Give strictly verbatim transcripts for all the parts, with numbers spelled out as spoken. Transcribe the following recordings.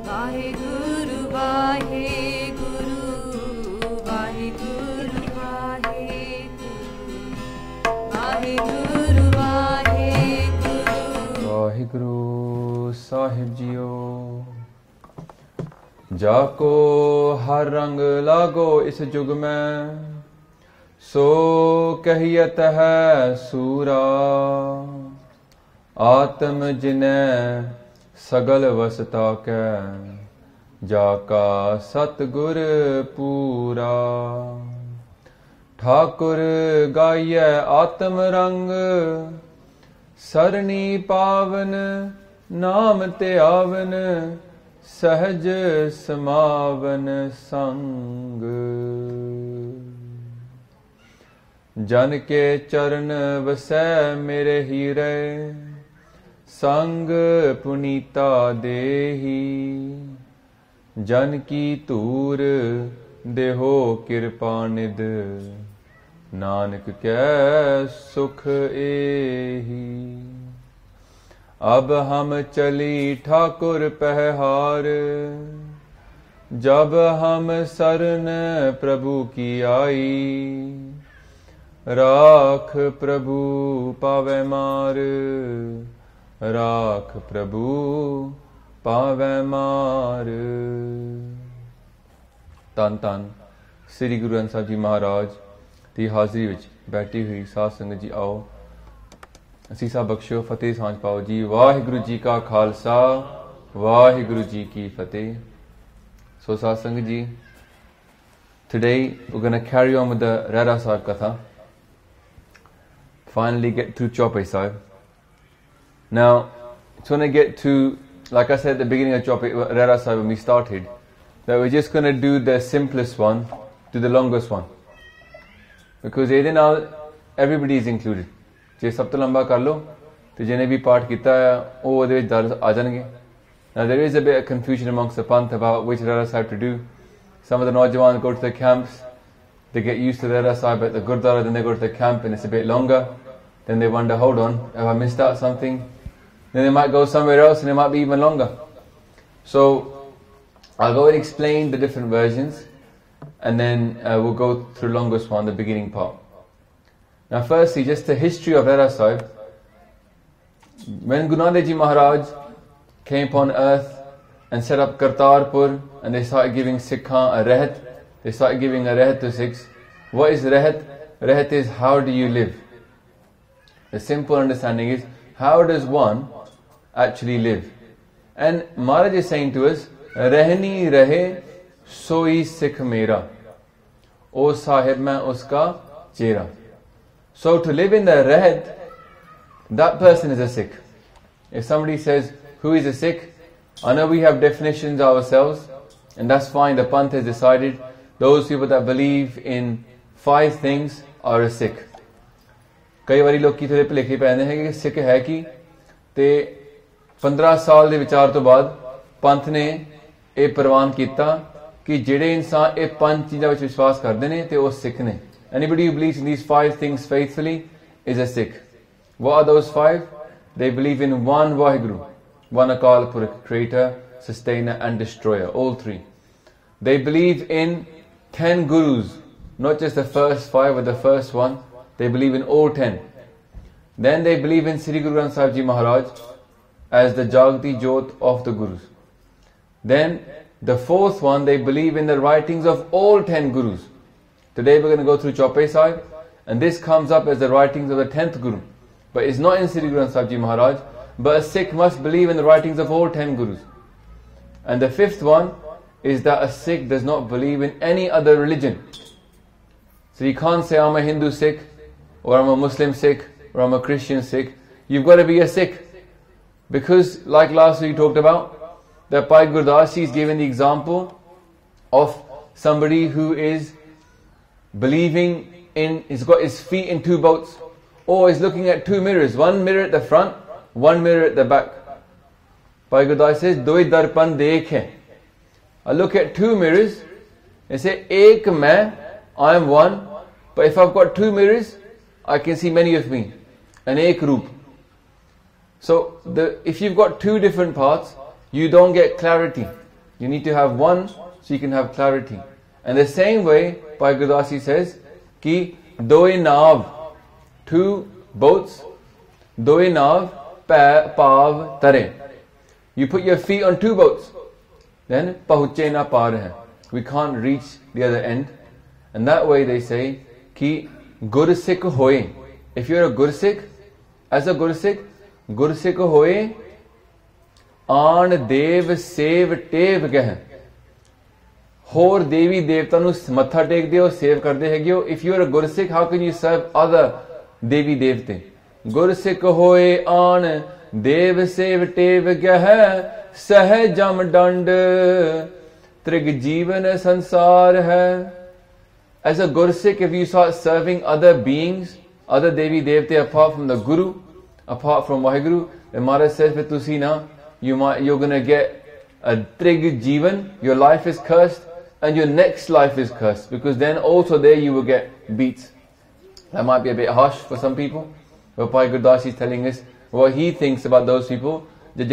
Vaheguru, Vaheguru, Vaheguru, Vaheguru, Vaheguru, Vaheguru. Vaheguru Sahib Jiyo. जाको हर रंग लागो इस जुग में, सो कहियत है सूरा। आत्म जिने सगल वसता के, जाका सतगुर पूरा। ठाकुर गाइय आत्म रंग, सरनी पावन नाम ते आवन। सहज समावन संग, जन के चरण वसै मेरे हीरे। संग पुनीता देही, जन की तूर देहो कृपा निध। नानक कै सुख एही। अब हम चली ठाकुर पहहार, जब हम सरन प्रभु की आई। राख प्रभु पावै मार, राख प्रभु पावै मार। धन धन श्री गुरु ग्रंथ साहिब जी महाराज की हाज़री विच बैठी हुई साध संगत जी, आओ असीसा बख्शो, फतेह सांझ पाओ जी। वाहिगुरु जी का खालसा, वाहिगुरु जी की फतेह। So साध संगत जी, today we're going to carry on with the Rehra Sahib Katha. Finally get through Chaupai Sahib. Now, it's going to get to, like I said at the beginning of Chaupai Rehra Sahib when we started, that we're just going to do the simplest one to the longest one. Because now everybody is included. ਜੇ ਸਭ ਤੋਂ ਲੰਬਾ ਕਰ ਲਓ ਤੇ ਜਿਹਨੇ ਵੀ ਪਾਠ ਕੀਤਾ ਹੈ ਉਹ ਉਹਦੇ ਵਿੱਚ ਦਰਜ ਆ ਜਾਣਗੇ। Now there is a bit of confusion amongst the Panth about which Rehra Sahib to do. Some of the Naujawan go to the camps, they get used to Rehra Sahib at the Gurdwara, then they go to the camp and it's a bit longer. Then they wonder, hold on, have I missed out something? Then they might go somewhere else and it might be even longer. So I'll go and explain the different versions and then uh, we'll go through longest one, the beginning part. Now firstly, just the history of Rehra Sahib. When Guru Nanak Ji Maharaj came upon earth and set up Kartarpur and they started giving Sikhan a rehat, they started giving a rehat to Sikhs. What is rehat? Rehat is how do you live? The simple understanding is how does one actually live? And Maharaj is saying to us, Rehni rahe soi Sikh mera, O Sahib main uska chera. So to live in the rehat, that person is a Sikh. If somebody says, who is a Sikh? I know we have definitions ourselves, and that's fine, the Panth has decided. Those people that believe in five things are a Sikh. कई बारी लोग की थोड़े भुलेखे पैंदे हैं कि सिख है की ते पंद्रह साल दे विचार तो बाद पंथ ने ये प्रवान किया कि जेड़े इंसान ये पांच चीज़ों विच विश्वास करते हैं ते वो सिख ने. Anybody who believes in these five things faithfully is a Sikh. What are those five? They believe in one Vaheguru, one Akal Purkh, creator, sustainer and destroyer, all three. They believe in ten gurus, not just the first five or the first one, they believe in all ten. Then they believe in Sri Guru Granth Sahib Ji Maharaj as the Jagati Jyot of the Gurus. Then the fourth one, they believe in the writings of all ten Gurus. Today we're going to go through Chaupai Sahib, and this comes up as the writings of the tenth Guru. But it's not in Sri Guru Granth Sahib Ji Maharaj, but a Sikh must believe in the writings of all ten Gurus. And the fifth one is that a Sikh does not believe in any other religion. So you can't say I'm a Hindu Sikh, or I'm a Muslim Sikh, or I'm a Christian Sikh. You've got to be a Sikh. Because like last week we talked about, that Bhai Gurdas Ji is given the example of somebody who is believing in, he's got his feet in two boats, or he's looking at two mirrors, one mirror at the front, one mirror at the back. Bhai Gurdas says, Doi darpan dekh hai. I look at two mirrors and say, Ek main, I am one, but if I've got two mirrors, I can see many of me, an ek roop. So the, if you've got two different parts, you don't get clarity. You need to have one so you can have clarity. And the same way, Bhai Gurdas Ji says, ki doe nav, two boats, doe nav, pav tare. You put your feet on two boats, then pahuche na par hai. We can't reach the other end. And that way they say, ki Gursikh hoye. If you're a Gursikh, as a Gursikh, Gursikh hoye, aan dev sev tev geh. Hor Devi Devta nu matha tek de ho, save karde hege ho. If you're a Gursikh, how can you serve other Devi Devte? Gursikh hoye aan dev sev tev geh, sah jam dand trig jeevan sansar hai. As a Gursikh, if you start serving other beings, other Devi Devte apart from the Guru, apart from Vaheguru, then Maharaj says, "Tusi na, you might, you're going to get a trig jeevan, your life is cursed, and your next life is cursed, because then also there you will get beats." That might be a bit harsh for some people, but Bhai Gurdas Ji is telling us what he thinks about those people. Then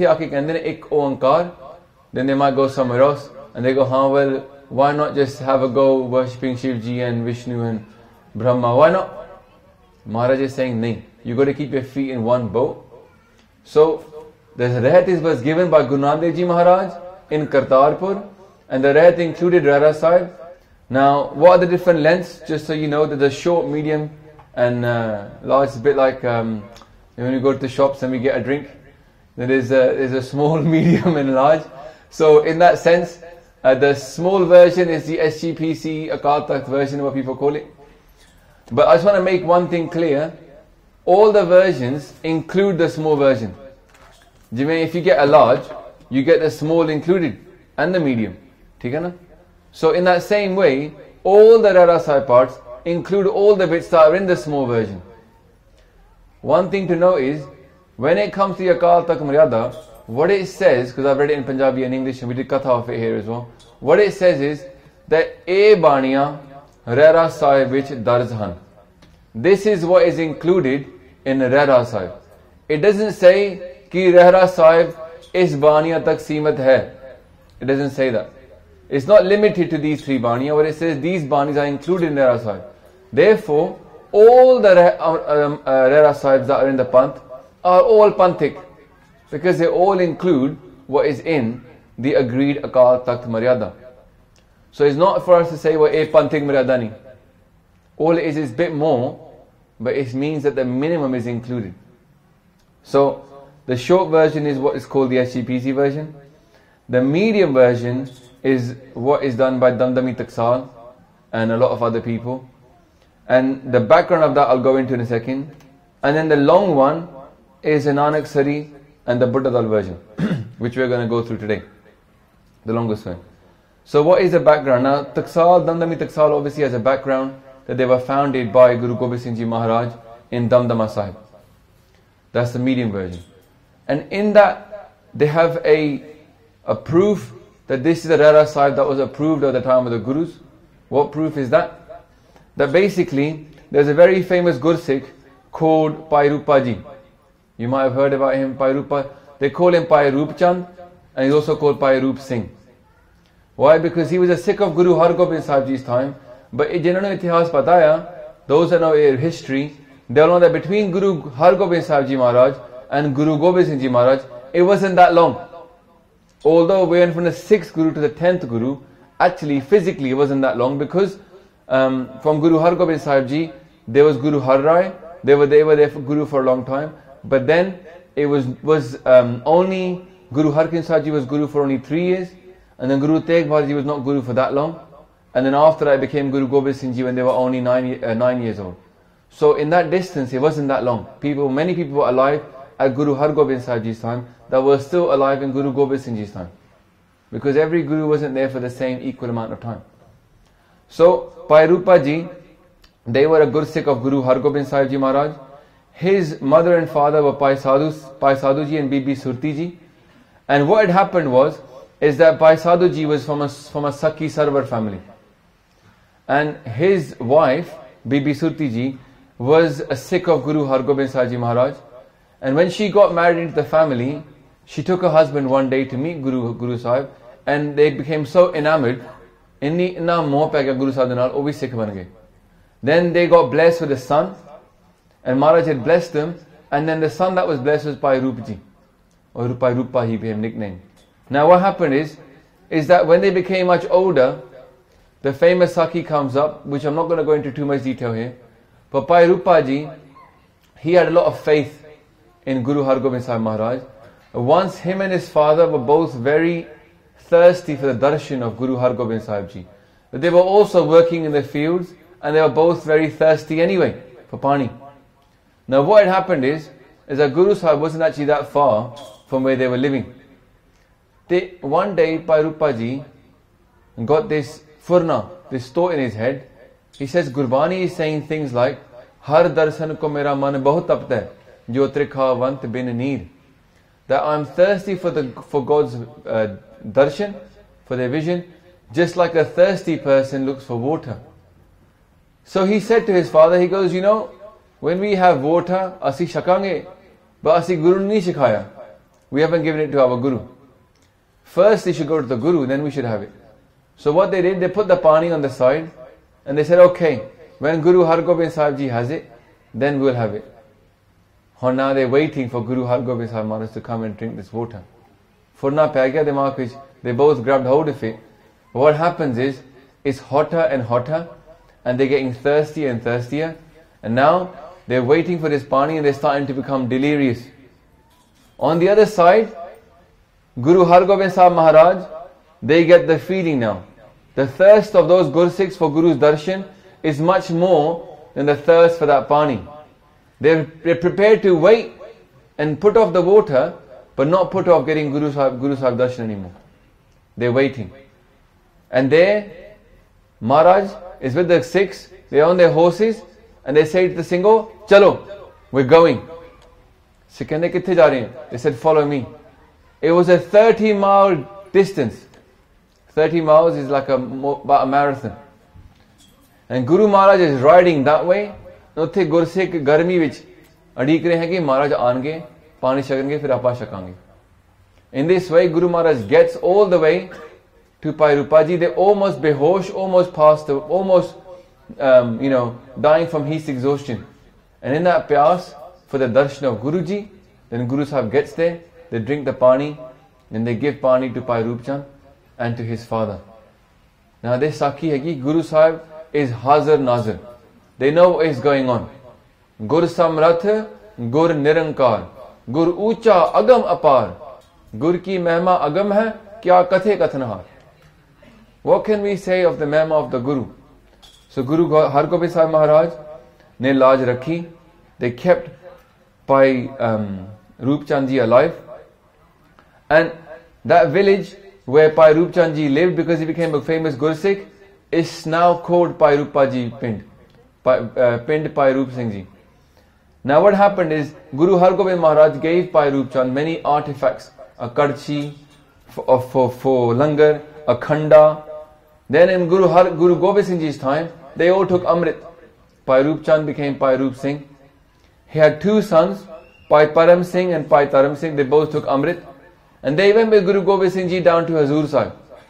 they might go somewhere else, and they go, "Huh, well, why not just have a go worshipping Shivji and Vishnu and Brahma? Why not?" Maharaj is saying, "No, you got to keep your feet in one boat." So the rehat was given by Guru Nanak Dev Ji Maharaj in Kartarpur, and the rehat included Rara Sahib. Now, what are the different lengths? Just so you know, there's a short, medium, and uh, large. It's a bit like um, when you go to the shops and we get a drink. There is a, there's a small, medium, and large. So in that sense, uh, the small version is the S G P C Akal Takht version, what people call it. But I just want to make one thing clear. All the versions include the small version. If you get a large, you get the small included and the medium. So in that same way, all the Rara Sahib parts include all the bits that are in the small version. One thing to know is, when it comes to the Akal Takht Maryada, what it says, because I've read it in Punjabi and English and we did katha of it here as well, what it says is that E Baniya Rara Sahib which darj han. This is what is included in Rara Sahib. It doesn't say ki Rara Sahib is Baniya tak seemat hai. It doesn't say that. It's not limited to these three Baniya. What it says, these Banis are included in Rara Sahib. Therefore, all the um, uh, Rara Sahibs that are in the Panth are all Panthic, because they all include what is in the agreed Akal Takht Maryada. So it's not for us to say, well, a Panthic Maryada nahi. All it is is a bit more, but it means that the minimum is included. So the short version is what is called the S G P C version. The medium version is what is done by Damdami Taksal and a lot of other people. And the background of that I'll go into in a second. And then the long one is a Nanak Sari and the Buddha Dal version, which we're going to go through today. The longest one. So what is the background? Now Taksal, Damdami Taksal obviously has a background that they were founded by Guru Gobind Singh Ji Maharaj in Damdama Sahib. That's the medium version. And in that they have a, a proof that this is the Rara Sahib that was approved at the time of the Gurus. What proof is that? That basically there's a very famous Gursikh called Bhai Rupa Ji. You might have heard about him, Bhai Rupa. They call him Bhai Rup Chand, and he's also called Bhai Rup Singh. Why? Because he was a Sikh of Guru Har Gobind Sahib Ji's time. But jinhone itihas pataya, those who know history, they know that between Guru Har Gobind Sahib Ji Maharaj and Guru Gobind Singh Ji Maharaj, it wasn't that long. Although we went from the sixth Guru to the tenth Guru, actually physically it wasn't that long, because um, from Guru Har Gobind Sahib Ji, there was Guru Har Rai, they were, they were there for Guru for a long time. But then it was, was um, only Guru Har Gobind Sahib Ji was Guru for only three years, and then Guru Tegh Bahadurji was not Guru for that long. And then after that it became Guru Gobind Singh Ji when they were only nine, uh, nine years old. So in that distance it wasn't that long. People, many people were alive at Guru Har Gobind Sahib Ji's time that were still alive in Guru Gobind Singh Ji's time. Because every Guru wasn't there for the same equal amount of time. So Bhai Rupa Ji, they were a Gursikh of Guru Har Gobind Sahib Ji Maharaj. His mother and father were Bhai Sadhu, Bhai Sadhu Ji and Bibi Surti Ji. And what had happened was, is that Bhai Sadhu Ji was from a, from a Sakhi Sarwar family. And his wife, Bibi Surti Ji, was a Sikh of Guru Har Gobind Sahib Ji Maharaj. And when she got married into the family, she took her husband one day to meet Guru, Guru Sahib, and they became so enamored, inni inna moh pe gaya Guru Sahib de naal, oh bhi Sikh ban gaye. Then they got blessed with a son, and Maharaj had blessed them, and then the son that was blessed was Bhai Roop Ji, or Bhai Rupa he became nicknamed. Now what happened is, is that when they became much older, the famous Sakhi comes up, which I'm not going to go into too much detail here, but Bhai Rupa Ji, he had a lot of faith in Guru Har Gobind Sahib Maharaj. Once him and his father were both very thirsty for the darshan of Guru Har Gobind Sahib Ji. But they were also working in the fields, and they were both very thirsty anyway for pani. Now what had happened is, is that Guru Sahib wasn't actually that far from where they were living. They, one day, Bhai Rupa Ji got this furna, this thought in his head. He says, Gurbani is saying things like, Har darshan ko mera man bahut tapta hai, jo trikha vant bin neer. That I'm thirsty for the for God's uh, darshan, for their vision, just like a thirsty person looks for water. So he said to his father, he goes, you know, when we have water, asi shakange, but asi Guru nahi shikhaya. We haven't given it to our Guru. First they should go to the Guru, then we should have it. So what they did, they put the pani on the side, and they said, okay, when Guru Har Gobind Sahib Ji has it, then we'll have it. Or now they're waiting for Guru Har Gobind Sahib Maharaj to come and drink this water. Furna pe gaya dimag vich, they both grabbed hold of it. But what happens is, it's hotter and hotter, and they're getting thirstier and thirstier, and now they're waiting for this pani and they're starting to become delirious. On the other side, Guru Har Gobind Sahib Maharaj, they get the feeling now. The thirst of those Gursikhs for Guru's darshan is much more than the thirst for that pani. They're, they're prepared to wait and put off the water, but not put off getting Guru Sahib, Guru Sahib darshan anymore. They're waiting. And there, Maharaj is with the Sikhs, they're on their horses, and they say to the Singho, Chalo, we're going. Sikh kehne kithe ja rahe hain? They said, follow me. It was a thirty mile distance. thirty miles is like a, about a marathon. And Guru Maharaj is riding that way. Utthe Gursikh garmi vich adik rahe hain ki Maharaj aange, pani shakange, fir aapa shakange. In this way, Guru Maharaj gets all the way to Bhai Rupa Ji. They almost behosh, almost passed, almost um, you know, dying from heat exhaustion. And in that pyas for the darshan of Guruji, then Guru Sahib gets there, they drink the pani, then they give pani to Bhai Roop Chand and to his father. Now this Sakhi hai ki Guru Sahib is Hazar Nazar. They know what is going on. Gur Samrath, Gur Nirankar, Gur Ucha Agam Apar. Gur ki mehma agam hai, kya kathe kathanhar. What can we say of the mehma of the Guru? So Guru Har Gobind Sahib Maharaj ne laaj rakhi. They kept Bhai um, Roop Chand Ji alive. And that village where Bhai Roop Chand Ji lived, because he became a famous Gursikh, is now called Bhai Rupa Ji Pind. Uh, Pind Bhai Roop Singh Ji. Now what happened is, Guru Har Gobind Maharaj gave Bhai Roop Chand many artifacts. A karchi for, for, for langar, a khanda. Then in Guru, Har, Guru Gobind Singh Ji's time, they all took Amrit. Bhai Roop Chand became Bhai Roop Singh. He had two sons, Bhai Param Singh and Bhai Taram Singh. They both took Amrit. And they went with Guru Gobind Singh Ji down to Hazur Sahib.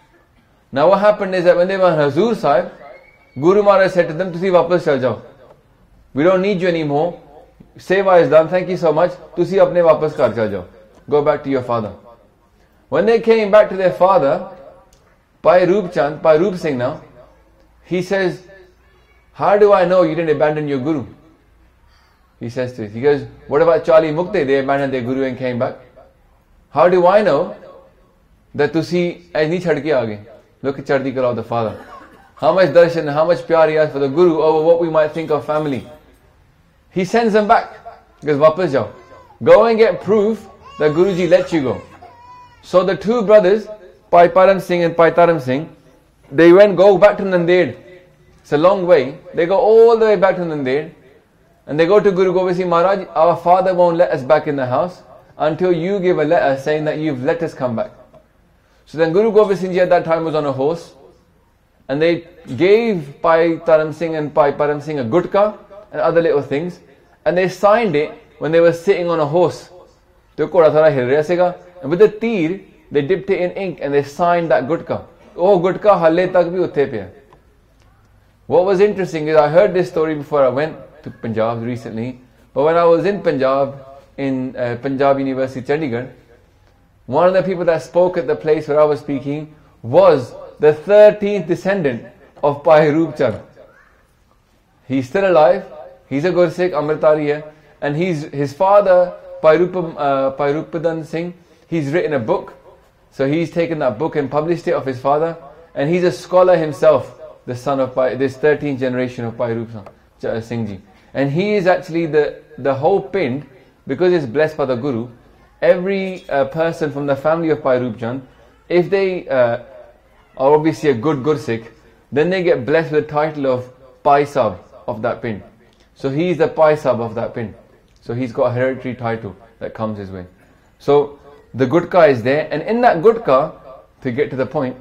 Now what happened is that when they were in Hazur Sahib, Guru Maharaj said to them, Tusi wapas chal jao. We don't need you anymore. Seva is done. Thank you so much. Tusi apne wapas kar chal jao. Go back to your father. When they came back to their father, Bhai Roop Chand, Bhai Roop Singh now, he says, how do I know you didn't abandon your Guru? He says to it. He goes, what about Charlie Mukte? They abandoned their Guru and came back. How do I know that tusi aini chhad ke aage? Look at Chardi Kala of the father. How much darshan, how much pyar he has for the Guru over what we might think of family. He sends them back. He goes, wapas jao. Go and get proof that Guruji let you go. So the two brothers, Bhai Param Singh and Bhai Taram Singh, they went go back to Nanded. It's a long way. They go all the way back to Nanded. And they go to Guru Gobind Singh Maharaj, our father won't let us back in the house until you give a letter saying that you've let us come back. So then Guru Gobind Singh Ji at that time was on a horse. And they gave Bhai Taram Singh and Bhai Param Singh a gutka and other little things. And they signed it when they were sitting on a horse. And with the teer, they dipped it in ink and they signed that gutka. Oh, gutka halle tak bhi utte pe hai. What was interesting is I heard this story before I went to Punjab recently, but when I was in Punjab, in uh, Punjab University, Chandigarh, one of the people that spoke at the place where I was speaking was the thirteenth descendant of Bhai Roop Chand. He's still alive, he's a Gursikh, Amritari hai, and he's, his father, Bhai Rupadan Singh, he's written a book. So he's taken that book and published it of his father, and he's a scholar himself, the son of Bhai, this thirteenth generation of Bhai Roop Singh Ji. And he is actually the, the whole pind, because it's blessed by the Guru. Every uh, person from the family of Bhai Roop Chand, if they uh, are obviously a good Gursikh, then they get blessed with the title of Pai Sahib of that pind. So he's the Pai Sahib of that pind. So he's got a hereditary title that comes his way. So the gutka is there, and in that gutka, to get to the point,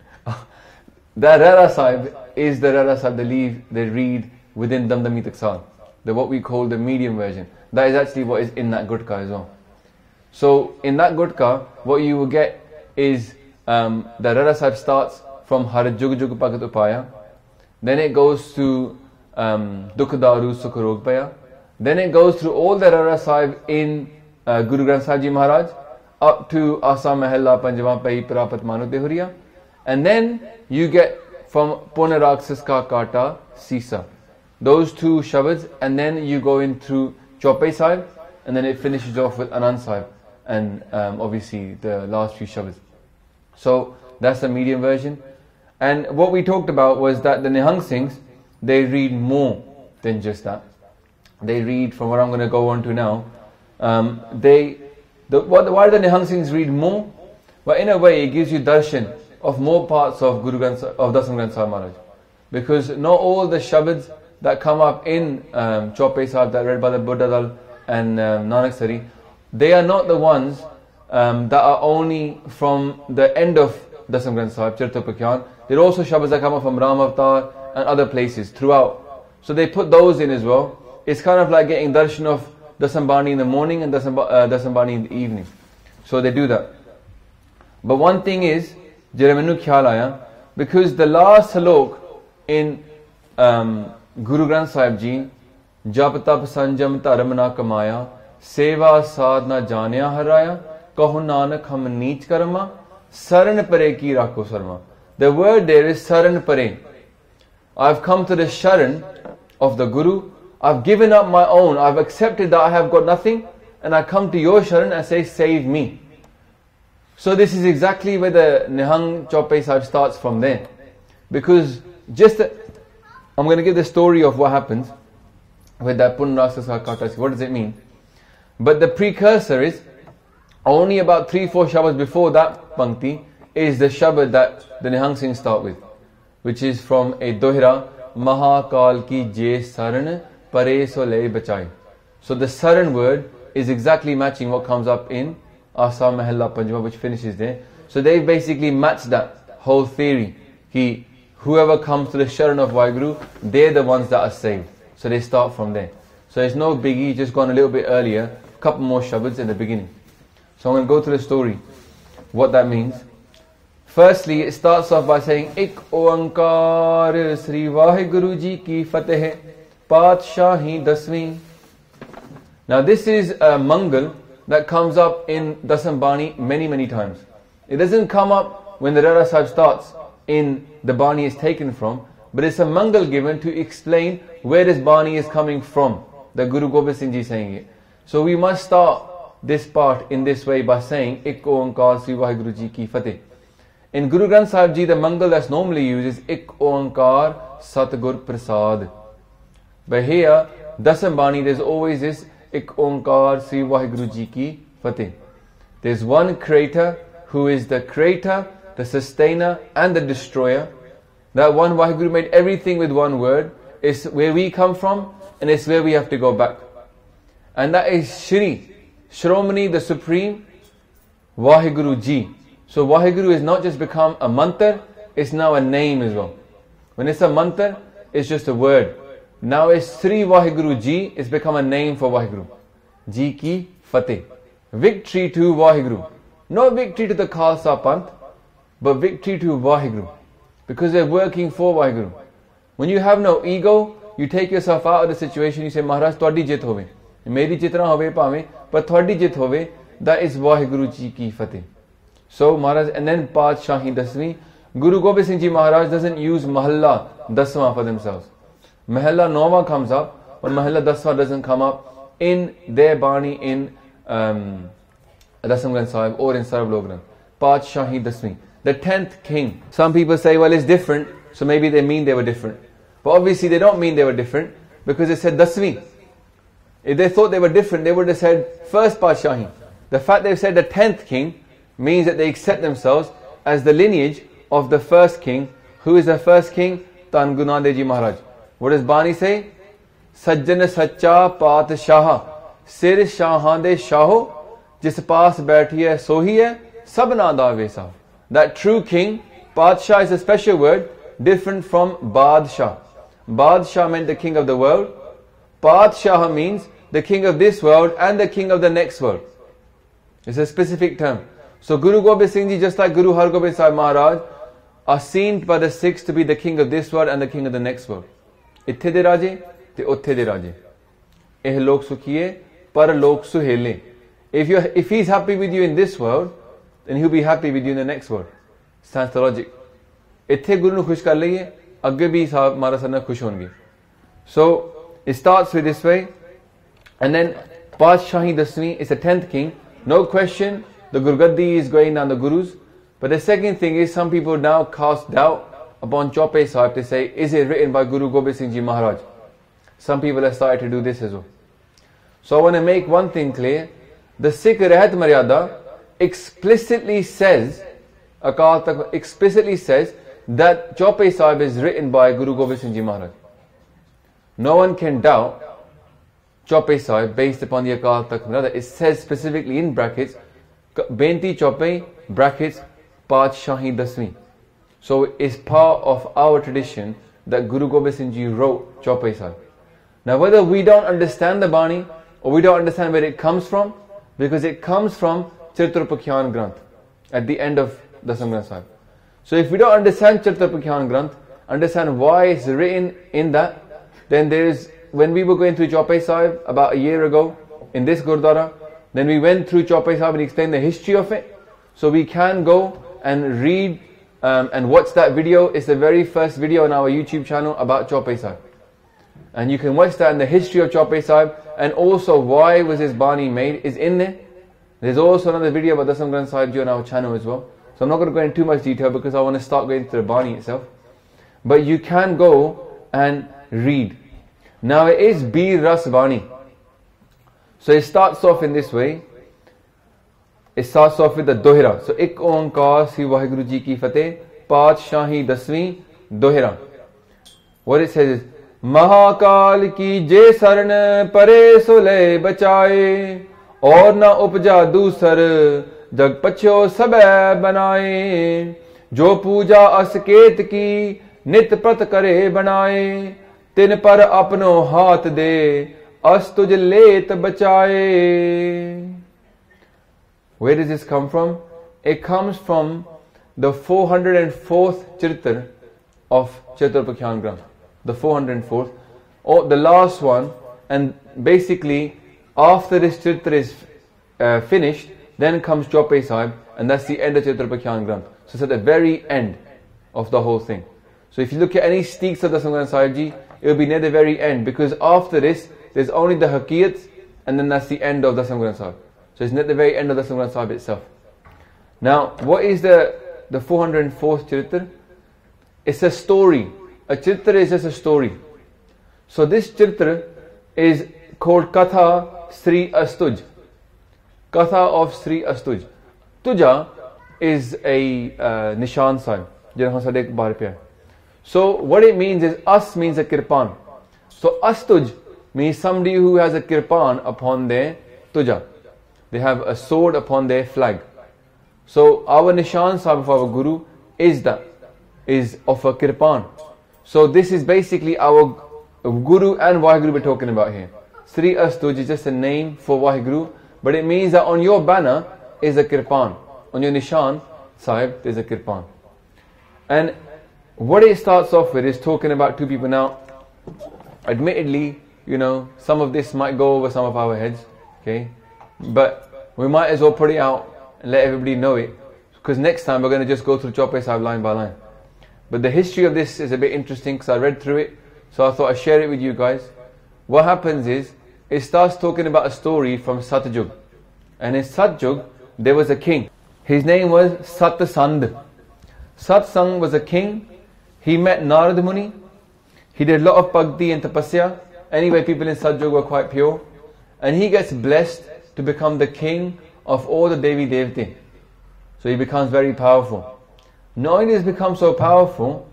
the Rara Sahib is the Rara Sahib they, leave, they read within Damdami Taksal, the what we call the medium version. That is actually what is in that gutka as well. So in that gutka, what you will get is um, the Rara Sahib starts from Har Jug Jug Bhagat Upaya, then it goes to um, Dukhdaru Sukharog Paya, then it goes through all the Rara Sahib in uh, Guru Granth Sahib Ji Maharaj, up to Asa Mahalla Panjama Pai Prapat Manu Tehuriya, and then you get from Punaraksas Ka Kata Sisa. Those two shabads, and then you go in through Chaupai Sahib, and then it finishes off with Anand Sahib, and um, obviously the last few shabads. So that's the medium version. And what we talked about was that the Nihang Singhs, they read more than just that. They read, from what I'm going to go on to now, um, they, the, what, why do the Nihang Singhs read more? Well, in a way, it gives you darshan of more parts of Guru Granth, of Dasam Granth Sahib Maharaj. Because not all the shabads that come up in um, Chaupai Sahib that read by the Buddha Dal and um, Nanak Sari, they are not the ones um, that are only from the end of Dasam Granth Sahib, Chartopakyan. There are also shabads that come up from Ram Avatar and other places throughout. So they put those in as well. It's kind of like getting darshan of Dasam Bani in the morning and Dasam, uh, Dasam Bani in the evening. So they do that. But one thing is, jehda mainu khayal aaya, because the last halok in um, Guru Granth Sahib Ji, Jap Tap Sanjam Dharam Na Kamaya, Seva Sadna Janya Haraya, Kahu Nanak Hum Neech Karma, Saran Pare Ki Rakho Sarma. The word there is Saran Pare. I've come to the Sharan of the Guru. I've given up my own. I've accepted that I have got nothing, and I come to your Sharan and say, save me. So this is exactly where the Nihang Chaupai Sahib starts from there. Because just, a, I'm going to give the story of what happens with that Punaraksasa Katasi. What does it mean? But the precursor is, only about three, four Shabads before that Pankti, is the Shabad that the Nihang Singhs start with, which is from a Dohra, Mahakal ki je saran pare so le bachai. So the saran word is exactly matching what comes up in Asa Mahalla Panjama, which finishes there. So they basically match that whole theory. He, whoever comes to the Sharan of Vaheguru, they're the ones that are saved. So they start from there. So it's no biggie, just gone a little bit earlier, a couple more Shabads in the beginning. So I'm going to go through the story, what that means. Firstly, it starts off by saying, Ik Oankar Sri Vaheguru Ji ki Fateh Patshahi Dasvi. Now this is a Mangal that comes up in Dasam Bani many, many times. It doesn't come up when the Rara Sahib starts in the Bani is taken from, but it's a Mangal given to explain where this Bani is coming from. The Guru Gobind Singh Ji saying it. So we must start this part in this way by saying, Ik Oankar Sri Vaheguru Ji ki Fateh. In Guru Granth Sahib Ji, the Mangal that's normally used is Ik Oankar Satgur Prasad. But here, Dasam Bani, there's always this Ik Oankar Sri Vaheguru Ji ki Fateh. There's one creator who is the creator, the sustainer and the destroyer. That one Vaheguru made everything with one word. It's where we come from and it's where we have to go back. And that is Shri, Shromani, the Supreme, Vaheguru Ji. So Vaheguru has not just become a mantra, it's now a name as well. When it's a mantra, it's just a word. Now it's Sri Vaheguru Ji, it's become a name for Vaheguru. Ji ki Fateh. Victory to Vaheguru. No victory to the Khalsa Panth, but victory to Waheguru. Because they're working for Waheguru. When you have no ego, you take yourself out of the situation, you say, Maharaj, Twadi jit hove. Meri jitna hove pave, but Twadi jit hove, that is Waheguru Ji ki fateh. So Maharaj, and then Padshahi Dasmi, Guru Gobind Singh Ji Maharaj doesn't use Mahalla Dasma for themselves. Mahalla Nova comes up, but Mahalla Dasma doesn't come up in their Bani in um, Dasam Granth Sahib or in Sarv Log Granth. Padshahi Dasmi, the tenth king. Some people say, well, it's different, so maybe they mean they were different. But obviously they don't mean they were different, because it said Dasmi. If they thought they were different, they would have said first Padshahi. The fact they've said the tenth king means that they accept themselves as the lineage of the first king. Who is the first king? Tan Guru Nanak Dev Ji Maharaj. What does Bani say? Sajjan Sacha Padshaha, Sir Shahan de Shaho, Jis paas baithiye sohi hai, sabna da vesa. That true king, Padshah is a special word, different from Badshah. Badshah meant the king of the world. Padshah means the king of this world and the king of the next world. It's a specific term. So Guru Gobind Singh Ji, just like Guru Har Gobind Sahib Maharaj, are seen by the Sikhs to be the king of this world and the king of the next world. Itthe de raje, te utthe de raje. Eh lok sukhiye, par lok suhele. If you if he's happy with you in this world, then he'll be happy with you in the next world. Stands the logic. Itthe Guru nu khush kar liye, agge bhi sahab Maharaj sahab na khush honge. So it starts with this way, and then Padshahi Dasmi is the tenth king. No question, the Gurgaddi is going down the Gurus. But the second thing is, some people now cast doubt upon Chope Sahib to say, is it written by Guru Gobind Singh Ji Maharaj? Some people have started to do this as well. So I want to make one thing clear. The Sikh Rahat Maryada explicitly says, Akal Takht explicitly says that Chope Sahib is written by Guru Gobind Singh Ji Maharaj. No one can doubt Chope Sahib based upon the Akal Takht Maryada. It says specifically in brackets, Benti Chope, brackets, Padshahi Dasmi. So it's part of our tradition that Guru Gobind Singh Ji wrote Chope Sahib. Now whether we don't understand the Bani or we don't understand where it comes from, because it comes from Charitrapakyan Granth at the end of Dasam Granth Sahib. So if we don't understand Charitrapakyan Granth, understand why it's written in that, then there is, when we were going through Chope Sahib about a year ago in this Gurdwara, then we went through Chope Sahib and explained the history of it. So we can go and read um, and watch that video. It's the very first video on our YouTube channel about Chope Sahib. And you can watch that, and the history of Chope Sahib, and also why was this Bani made is in there. There's also another video about Dasam Granth Sahib Ji on our channel as well. So I'm not going to go into too much detail because I want to start going to the Bani itself. But you can go and read. Now it is Bir Ras Bani. So it starts off in this way. It starts off with the Dohira. So Ik Onkar Sri Waheguru Ji Ki Fateh, Padshahi Dasmi Dohira. What it says is, Mahakal ki je saran pare sole bachaye, aur na upja dusar jag pachyo sabay banaye, jo puja asket ki nit prat kare banaye, tin par apno haath de as tuj let bachaye. Where does this come from? It comes from the four hundred fourth Charitar of Charitrapakyan Granth. The four hundred fourth, or the last one, and basically after this Charitar is uh, finished, then comes Chope Sahib, and that's the end of Charitrapakyan Granth. So it's at the very end of the whole thing. So if you look at any steeks of Dasam Granth Sahib Ji, it will be near the very end, because after this there's only the Hakiyat, and then that's the end of Dasam Granth Sahib. So it's near the very end of Dasam Granth Sahib itself. Now, what is the, the four hundred fourth Charitar? It's a story. A Charitar is just a story. So this Charitar is called Katha Sri Astuj. Katha of Sri Astuj. Tuja is a uh, Nishan Sahib. So what it means is, As means a Kirpan. So Astuj means somebody who has a Kirpan upon their Tuja. They have a sword upon their flag. So our Nishan Sahib of our Guru is that, is of a Kirpan. So this is basically our Guru and Waheguru we're talking about here. Sri Astuj is just a name for Waheguru, but it means that on your banner is a Kirpan. on your Nishan, Sahib, there's a kirpan. And what it starts off with is talking about two people. Now, admittedly, you know, some of this might go over some of our heads, okay? But we might as well put it out and let everybody know it, because next time we're going to just go through Chaupai Sahib line by line. But the history of this is a bit interesting because I read through it, so I thought I'd share it with you guys. What happens is, it starts talking about a story from Satyug. And in Satyug, there was a king. His name was Satsang. Satsang was a king. He met Narad Muni. He did a lot of bhakti and tapasya. Anyway, people in Satyug were quite pure. And he gets blessed to become the king of all the Devi Devte. So he becomes very powerful. Not only does he become so powerful,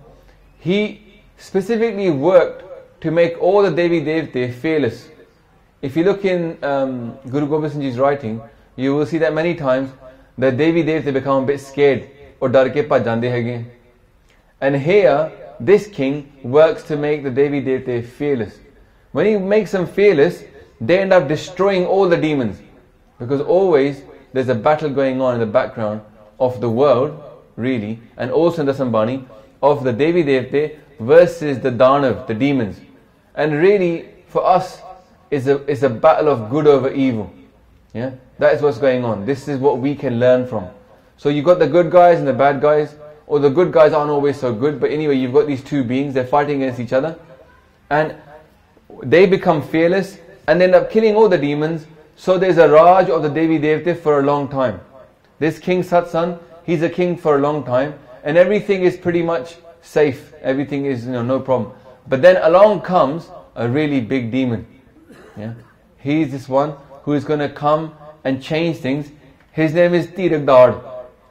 he specifically worked to make all the Devi Devte fearless. If you look in um, Guru Gobind Singh Ji's writing, you will see that many times the Devi Devte become a bit scared or dar ke bhaj jande hage. And here, this king works to make the Devi Devte fearless. When he makes them fearless, they end up destroying all the demons. Because always there's a battle going on in the background of the world, really, and also in the Sambani, of the Devi Devte versus the Danav, the demons. And really, for us, it's a, it's a battle of good over evil. Yeah, that is what's going on. This is what we can learn from. So you've got the good guys and the bad guys, or the good guys aren't always so good, but anyway, you've got these two beings, they're fighting against each other, and they become fearless, and end up killing all the demons. So there's a Raj of the Devi Devte for a long time. This King Satsang, he's a king for a long time, and everything is pretty much safe. Everything is, you know, no problem. But then along comes a really big demon. Yeah, he's this one who is going to come and change things. His name is Tiragdad.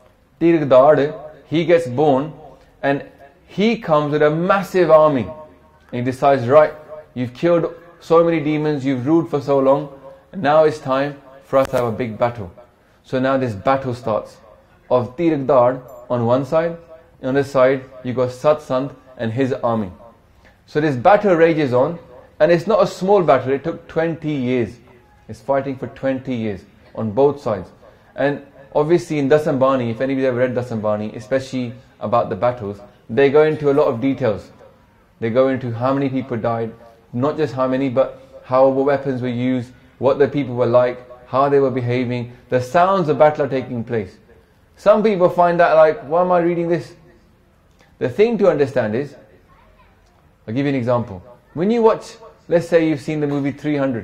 Tiragdad, he gets born, and he comes with a massive army. And he decides, right, you've killed so many demons, you've ruled for so long, and now it's time for us to have a big battle. So now this battle starts of Tiragdad on one side, and on this side you got Satsang and his army. So this battle rages on, and it's not a small battle. It took twenty years. It's fighting for twenty years on both sides. And obviously in Dasambani, if anybody ever read Dasambani, especially about the battles, they go into a lot of details. They go into how many people died, not just how many, but how the weapons were used, what the people were like, how they were behaving, the sounds of battle are taking place. Some people find that like, why am I reading this? The thing to understand is, I'll give you an example. When you watch, let's say you've seen the movie three hundred.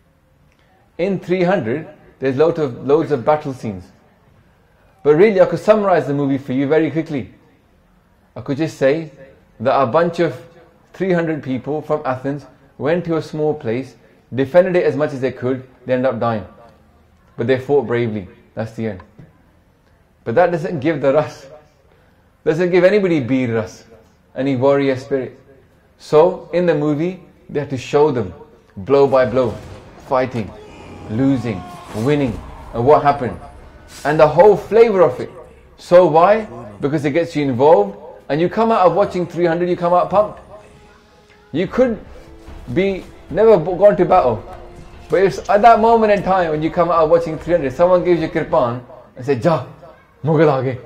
In three hundred, there's loads of, loads of battle scenes. But really, I could summarize the movie for you very quickly. I could just say that a bunch of three hundred people from Athens went to a small place, defended it as much as they could, they ended up dying. But they fought bravely. That's the end. But that doesn't give the ras. Doesn't give anybody bir ras, any warrior spirit. So, in the movie, they have to show them, blow by blow, fighting, losing, winning, and what happened. And the whole flavor of it. So why? Because it gets you involved, and you come out of watching three hundred, you come out pumped. You could be never gone to battle, but if at that moment in time when you come out of watching three hundred, someone gives you kirpan and says, "Ja, Mughal aage."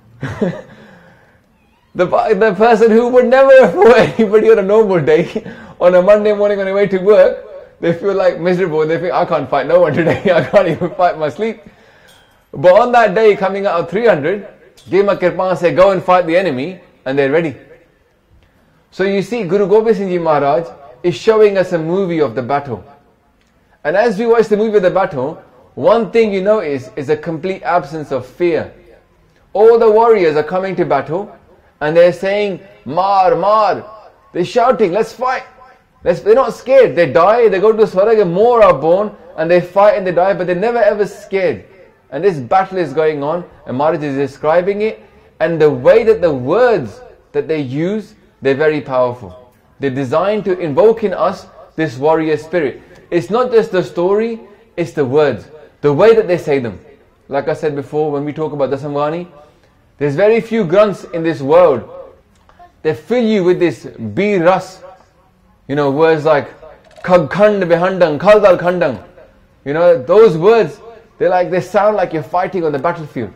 The, the person who would never have fought anybody on a normal day, on a Monday morning on their way to work, they feel like miserable and they think, I can't fight no one today, I can't even fight my sleep. But on that day, coming out of three hundred, give them a kirpan, say, go and fight the enemy, and they're ready. So you see, Guru Gobind Singh Ji Maharaj is showing us a movie of the battle. And as we watch the movie of the battle, one thing you notice is a complete absence of fear. All the warriors are coming to battle, and they're saying, Mar, Mar. They're shouting, let's fight. Let's, they're not scared. They die, they go to Swarga, and more are born, and they fight and they die, but they're never ever scared. And this battle is going on, and Maharaj is describing it, and the way that the words that they use, they're very powerful. They're designed to invoke in us this warrior spirit. It's not just the story, it's the words. The way that they say them. Like I said before, when we talk about Dasamvani, there's very few grunts in this world. They fill you with this bir ras. You know, words like Khag Khand Behandang, Khaldal Khandang. You know, those words, they like they sound like you're fighting on the battlefield.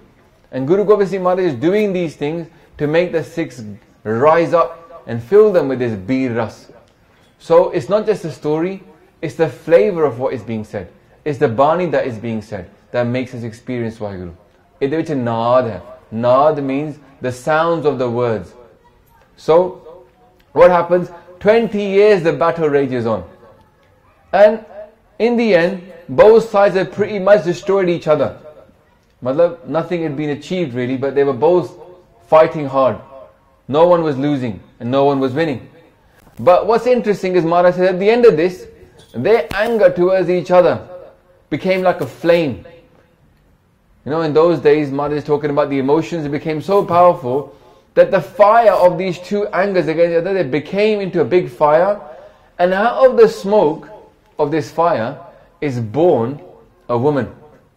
And Guru Gobind Singh Maharaj is doing these things to make the Sikhs rise up and fill them with this Bir Ras. So it's not just a story, it's the flavor of what is being said. It's the Bani that is being said that makes us experience Vaheguru. Ede vich naad hai. Naad means the sounds of the words. So, what happens? twenty years the battle rages on. And in the end, both sides have pretty much destroyed each other. Matlab, nothing had been achieved really, but they were both fighting hard. No one was losing and no one was winning. But what's interesting is Maharaj said at the end of this, their anger towards each other became like a flame. You know, in those days, Maharaj is talking about the emotions, it became so powerful that the fire of these two angers against each other, they became into a big fire. And out of the smoke of this fire is born a woman.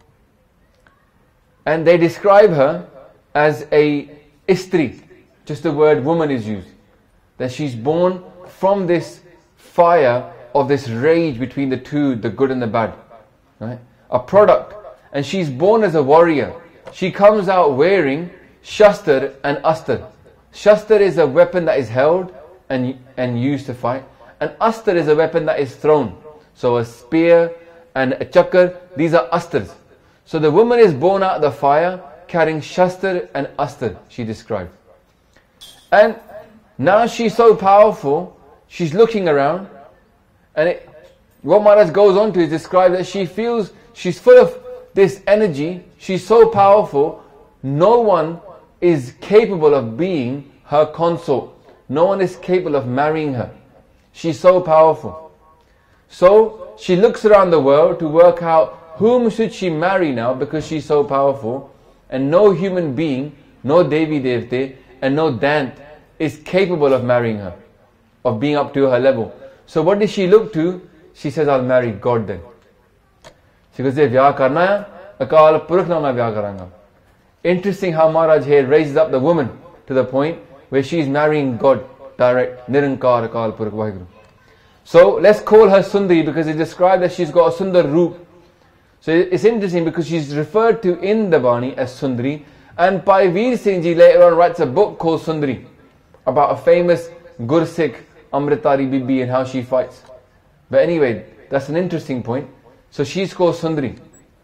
And they describe her as a istri. Just the word woman is used. That she's born from this fire of this rage between the two, the good and the bad. Right? A product. And she's born as a warrior. She comes out wearing Shastar and Astar. Shastar is a weapon that is held and, and used to fight. And Astar is a weapon that is thrown. So a spear and a chakar, these are Astars. So the woman is born out of the fire carrying Shastar and Astar, she described. And now she's so powerful, she's looking around. And it, what Maharaj goes on to is describe that she feels she's full of this energy, she's so powerful, no one is capable of being her consort. No one is capable of marrying her. She's so powerful. So she looks around the world to work out whom should she marry now because she's so powerful, and no human being, no Devi Devte and no Dant is capable of marrying her, of being up to her level. So what does she look to? She says, I'll marry God then. She goes, vyah karna hai, Akal Purukh na main vyah karanga. Interesting how Maharaj here raises up the woman to the point where she's marrying God direct. Nirankar Akal Purukh Vaheguru. So let's call her Sundari because it's described that she's got a Sundar Roop. So it's interesting because she's referred to in the Bani as Sundari. And Bhai Veer Singh Ji later on writes a book called Sundari about a famous Gursikh Amritari Bibi and how she fights. But anyway, that's an interesting point. So she's called Sundari.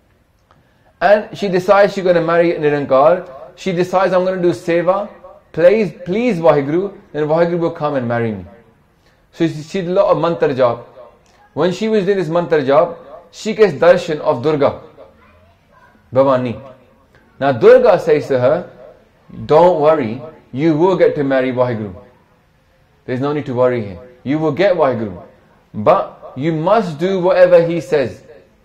And she decides she's going to marry Nirankar. She decides, I'm going to do seva. Please, please Vaheguru. Then Vaheguru will come and marry me. So she, she did a lot of mantra jap. When she was doing this mantra jap, she gets darshan of Durga, Bhavani. Now Durga says to her, don't worry, you will get to marry Vaheguru. There's no need to worry here. You will get Vaheguru. But you must do whatever he says.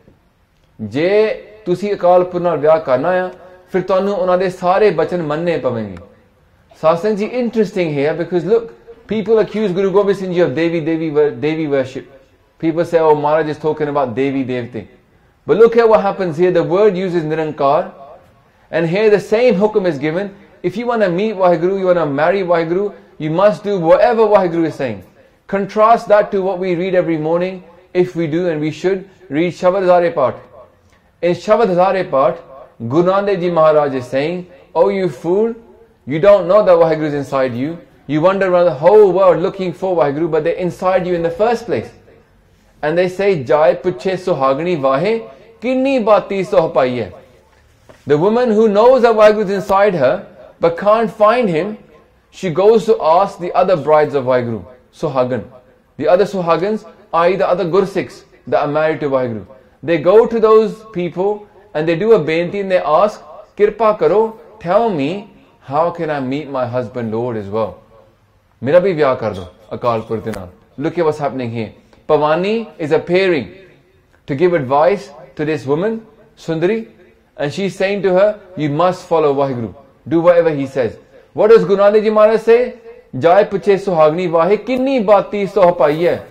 Je ਤੁਸੀਂ ਅਕਾਲ ਪੁਰਖ ਨਾਲ ਵਿਆਹ ਕਰਨਾ ਆ ਫਿਰ ਤੁਹਾਨੂੰ ਉਹਨਾਂ ਦੇ ਸਾਰੇ ਬਚਨ ਮੰਨਣੇ ਪਵੇਂਗੇ. Satsang ji, interesting here because look, people accuse Guru Gobind Singh Ji of Devi Devi Devi worship. People say, oh, Maharaj is talking about Devi Devte. But look at what happens here. The word uses Nirankar, and here the same hukum is given. If you want to meet Vaheguru, you want to marry Vaheguru, you must do whatever Vaheguru is saying. Contrast that to what we read every morning, if we do and we should, read Shabad Hazare Path. In Shabad Hazare Path, Guru Nanak Ji Maharaj is saying, oh you fool, you don't know that Vaheguru is inside you. You wander around the whole world looking for Vaheguru, but they're inside you in the first place. And they say, Jai puche suhagni vahe, kinni bati soh paiye. The woman who knows that Vaheguru is inside her, but can't find him, she goes to ask the other brides of Vaheguru, Suhagan. The other Suhagans are the other Gursikhs that are married to Vaheguru. They go to those people and they do a benti and they ask, Kirpa karo, tell me, how can I meet my husband Lord as well? Mera bhi vyah kar do, Akal Purukh de naal. Look at what's happening here. Pavani is appearing to give advice to this woman, Sundari, and she's saying to her, you must follow Vaheguru. Do whatever he says. What does Guru Nanak Ji Maharaj say? Jai puche suhagni vahe, kinni bati soh paiye.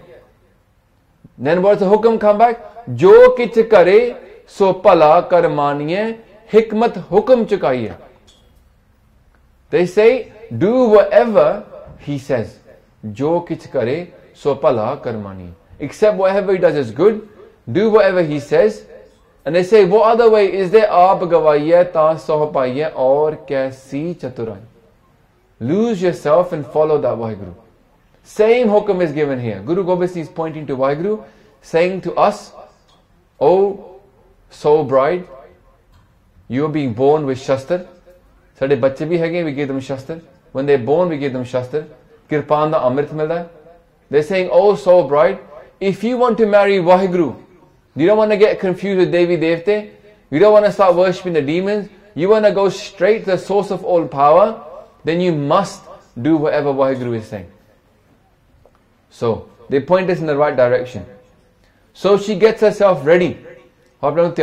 Then what does the hukum come back? Jo kich kare, so pala kar maniye, hikmat hukum chukaiye. They say, do whatever he says. Jo kich kare, so pala kar maniye. Except whatever he does is good. Do whatever he says, And they say, what other way is there? Aap gawaiye ta soh paiye aur kaisi chaturai. Lose yourself and follow that Waheguru. Same hukum is given here. Guru Gobind Singh is pointing to Waheguru, saying to us, O soul bride, you are being born with Shastra. Sade bachche bhi hage, we give them Shastra. When they're born, we give them Shastra. Kirpan da Amrit milda. They're saying, O soul bride, if you want to marry Waheguru, you don't want to get confused with Devi Devte, you don't want to start worshipping the demons, you want to go straight to the source of all power, then you must do whatever Waheguru is saying. So, they point us in the right direction. So she gets herself ready. She's going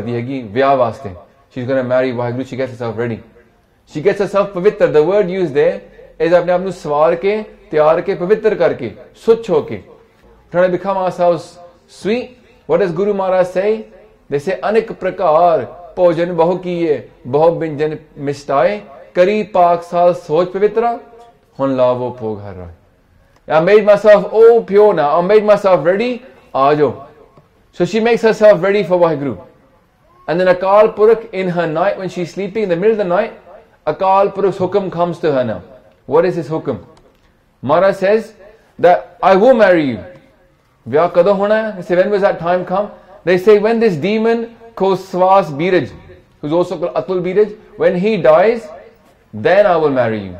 to marry Waheguru, she gets herself ready. She gets herself pavitra. The word used there is apne aap nu swar ke, tiyar ke, pavitra karke, such hoke. Trying to become ourselves sweet. What does Guru Maharaj say? They say, Anik prakar, pojan bahu kiye, bahu binjan mistaye, kari pak sal soch pavitra, hun lavo pog har rahe. I made myself all pure now. I made myself ready. Aajo. So she makes herself ready for Waheguru. And then Akal Purakh in her night, when she's sleeping in the middle of the night, Akal Purakh's hukum comes to her now. What is his hukum? Maharaj says that I will marry you. Vyah kada hona hai? They say, when was that time come? They say, when this demon called Swaz Biraj, who's also called Atul Biraj, when he dies, then I will marry you.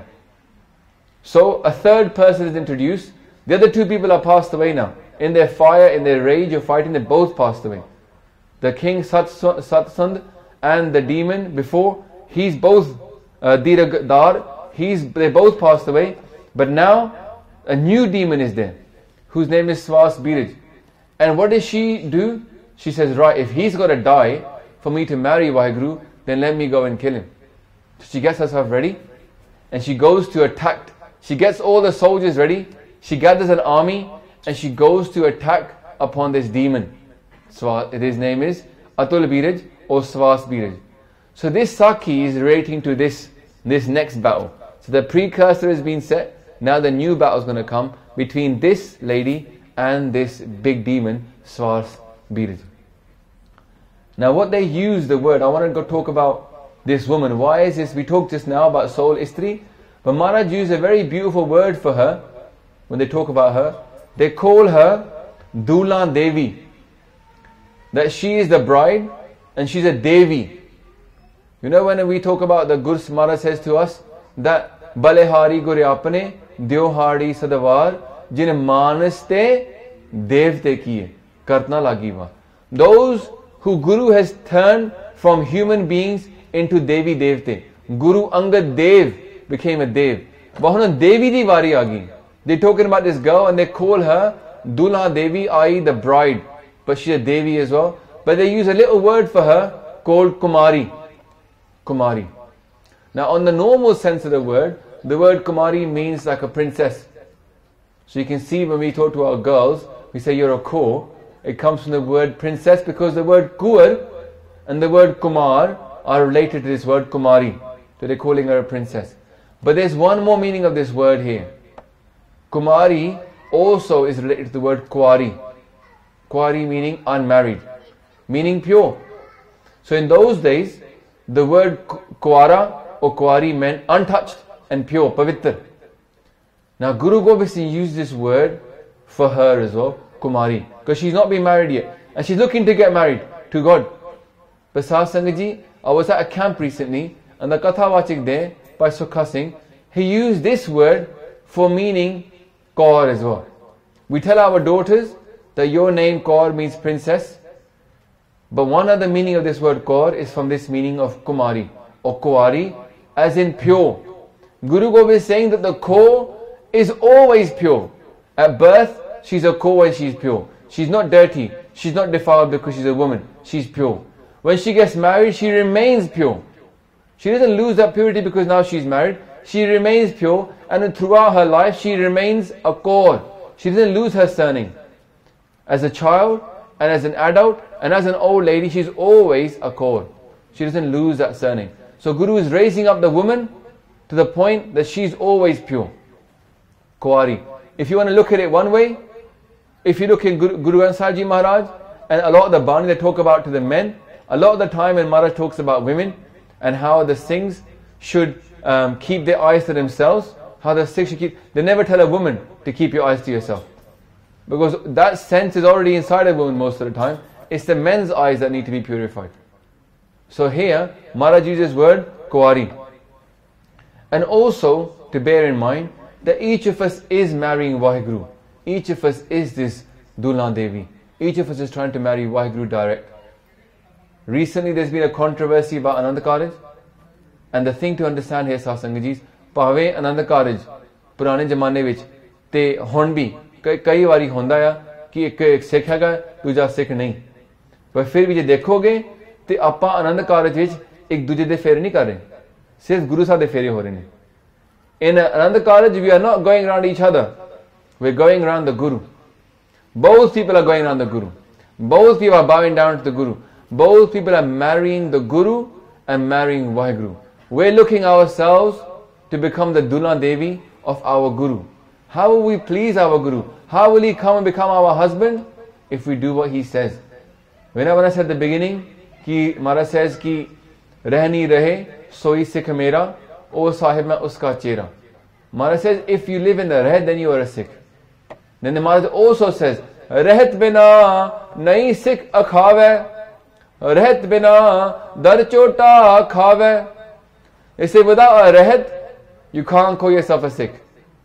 So a third person is introduced. The other two people are passed away now. In their fire, in their rage of fighting, they both passed away. The king Satsand and the demon before, he's both uh, Diragadar, he's they both passed away. But now a new demon is there, whose name is Swaz Biraj. And what does she do? She says, right, if he's got to die for me to marry Waheguru, then let me go and kill him. So she gets herself ready and she goes to attack. She gets all the soldiers ready, she gathers an army and she goes to attack upon this demon. His name is Atul Biraj or Swaz Biraj. So this Sakhi is relating to this, this next battle. So the precursor has been set, now the new battle is going to come between this lady and this big demon, Swaz Biraj. Now what they use the word, I want to go talk about this woman. Why is this? We talked just now about soul Istri. But Maharaj used a very beautiful word for her when they talk about her. They call her Dula Devi. That she is the bride and she's a Devi. You know when we talk about the Gurs, Maharaj says to us that Balehari Gure Apne, Dyohari Sadavar, Jin Manaste Devte Kiye, Kartna Lagiva. Those who Guru has turned from human beings into Devi Devte. Guru Angad Dev became a Dev. Bahuna Devi di wari agi. They're talking about this girl and they call her Dulha Devi, that is the bride. But she's a Devi as well. But they use a little word for her called Kumari. Kumari. Now on the normal sense of the word, the word Kumari means like a princess. So you can see when we talk to our girls, we say you're a Kaur. It comes from the word princess because the word Kuar and the word Kumar are related to this word Kumari. So they're calling her a princess. But there's one more meaning of this word here. Kumari also is related to the word Kuari. Kuari meaning unmarried, meaning pure. So in those days, the word Kuara or Kuari meant untouched and pure, pavitra. Now Guru Gobind Singh used this word for her as well, Kumari, because she's not been married yet. And she's looking to get married to God. But Sahaj Sangat Ji, I was at a camp recently and the Kathavachik there, by Sukha Singh, he used this word for meaning Kaur as well. We tell our daughters that your name Kaur means princess, but one other meaning of this word Kaur is from this meaning of Kumari or Kuari, as in pure. Guru Gobind is saying that the Kaur is always pure. At birth, she's a Kaur and she's pure. She's not dirty, she's not defiled because she's a woman, she's pure. When she gets married, she remains pure. She doesn't lose that purity because now she's married. She remains pure, and throughout her life she remains a Kaur. She doesn't lose her surname. As a child and as an adult and as an old lady, she's always a Kaur. She doesn't lose that surname. So Guru is raising up the woman to the point that she's always pure. Kuari. If you want to look at it one way, if you look in Guru, Guru Granth Sahib Ji Maharaj and a lot of the Bani they talk about to the men, A lot of the time when Maharaj talks about women and how the Singhs should um, keep their eyes to themselves, how the Sikhs should keep, they never tell a woman to keep your eyes to yourself. Because that sense is already inside a woman most of the time. It's the men's eyes that need to be purified. So here, Maharaj uses word Kuwari. And also to bear in mind that each of us is marrying Waheguru. Each of us is this Dulhan Devi. Each of us is trying to marry Waheguru direct. Recently there's been a controversy about Anand Karaj. And the thing to understand here, Satsangajis, ਭਾਵੇਂ ਆਨੰਦ ਕਾਰਜ ਪੁਰਾਣੇ ਜ਼ਮਾਨੇ ਵਿੱਚ ਤੇ ਹੁਣ ਵੀ ਕਈ ਵਾਰੀ ਹੁੰਦਾ ਆ ਕਿ ਇੱਕ ਇੱਕ ਸਿੱਖ ਹੈਗਾ ਦੂਜਾ ਸਿੱਖ ਨਹੀਂ, ਪਰ ਫਿਰ ਵੀ ਜੇ ਦੇਖੋਗੇ ਤੇ ਆਪਾਂ ਆਨੰਦ ਕਾਰਜ ਵਿੱਚ ਇੱਕ ਦੂਜੇ ਦੇ ਫੇਰੇ ਨਹੀਂ ਕਰ ਰਹੇ, ਸਿਰਫ ਗੁਰੂ ਸਾਹਿਬ ਦੇ ਫੇਰੇ ਹੋ ਰਹੇ ਨੇ. In Anand Karaj, we are not going around each other. We're going around the Guru. Both people are going around the Guru. Both people are bowing down to the Guru. Both people are marrying the Guru and marrying Waheguru. We're looking ourselves to become the Dulhan Devi of our Guru. How will we please our Guru? How will he come and become our husband? If we do what he says. Whenever I said at the beginning, ki Maharaj says ki Rehni rahe soi Sikh mera, O Sahib main uska chera. Maharaj says if you live in the Rehet, then you are a Sikh. Then the Maharaj also says Rehet bina nahi Sikh akhave, Rehet bina dar chota khave. They say without a Rehet, you can't call yourself a Sikh.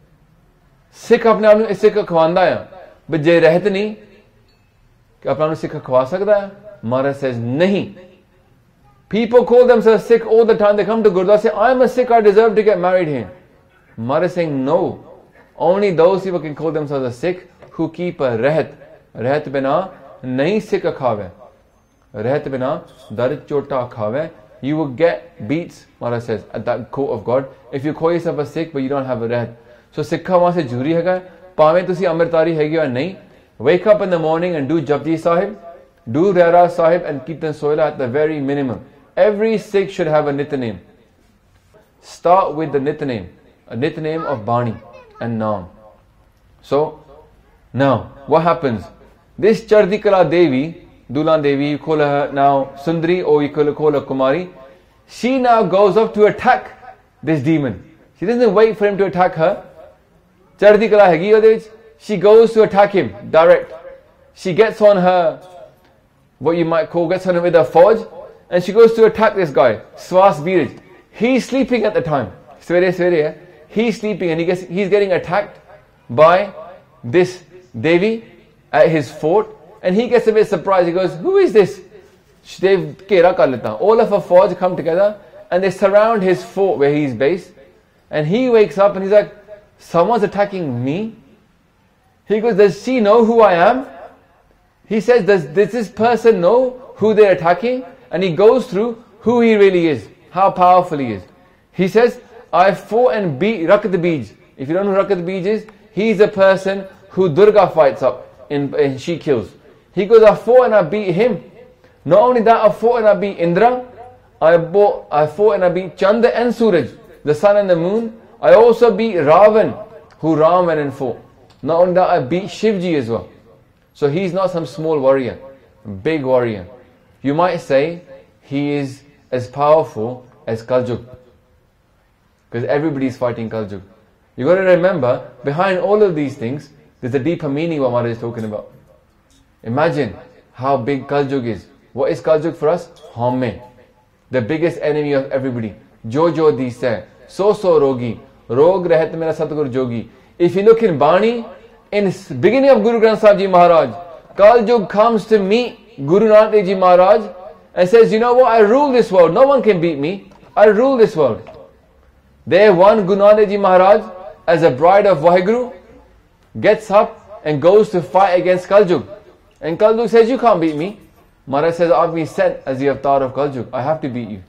Sikh apne aap nu Sikh khwanda hai, but je Rehet nahi, कि अपना सिख खवा सकता है? Maharaj says nahi. People call themselves Sikh all the time. They come to Gurdwara, say I am a Sikh, I deserve to get married here. Maharaj saying no, only those people can call themselves a Sikh who keep a rehet. Rehet bina nahi Sikh khave, rehet bina dar chota khave. You will get beats, Maharaj says, at that court of God if you call yourself a Sikh but you don't have a rehet. So Sikha wahan se juri hai, pave tusi amritari hai ya nahi. Wake up in the morning and do Japji Sahib, do Rera Sahib and Kirtan Sohila at the very minimum. Every Sikh should have a Nityanem. Start with the Nityanem, a Nityanem of Bani and Naam. So, now, what happens? This Chardikala Devi, Dulhan Devi, you call her now Sundari or you call her Kumari, she now goes up to attack this demon. She doesn't wait for him to attack her. Chardikala hegi ode vich. She goes to attack him direct. She gets on her, what you might call, gets on him with a forge, and she goes to attack this guy, Swas Biraj. He's sleeping at the time. Swere swere, he's sleeping and he gets, he's getting attacked by this Devi at his fort, and he gets a bit surprised. He goes, who is this? They've kera kar leta. All of her forge come together and they surround his fort where he's based, and he wakes up and he's like, someone's attacking me? He goes, does she know who I am? He says, does, does this person know who they're attacking? And he goes through who he really is, how powerful he is. He says, I fought and beat Rakat Bij. If you don't know who Rakat Bij is, he's a person who Durga fights up and, and she kills. He goes, I fought and I beat him. Not only that, I fought and I beat Indra. I, bought, I fought and I beat Chanda and Suraj, the sun and the moon. I also beat Ravan, who Ram went and fought. Not only that, I beat Shivji as well. So he's not some small warrior, big warrior. You might say he is as powerful as Kaljug, because everybody is fighting Kaljug. You got to remember, behind all of these things, there's a deeper meaning what Maharaj is talking about. Imagine how big Kaljug is. What is Kaljug for us? Hame, the biggest enemy of everybody. Jo jo dise, so so rogi, rog rehet mera Satguru jogi. If you look in Bani, in the beginning of Guru Granth Sahib Ji Maharaj, Kaljug comes to meet Guru Nanak Dev Ji Maharaj and says, you know what, I rule this world, no one can beat me, I rule this world. There one Guru Nanak Dev Ji Maharaj, as a bride of Waheguru, gets up and goes to fight against Kaljug. And Kaljug says, you can't beat me. Maharaj says, I've been sent as the avatar of Kaljug, I have to beat you.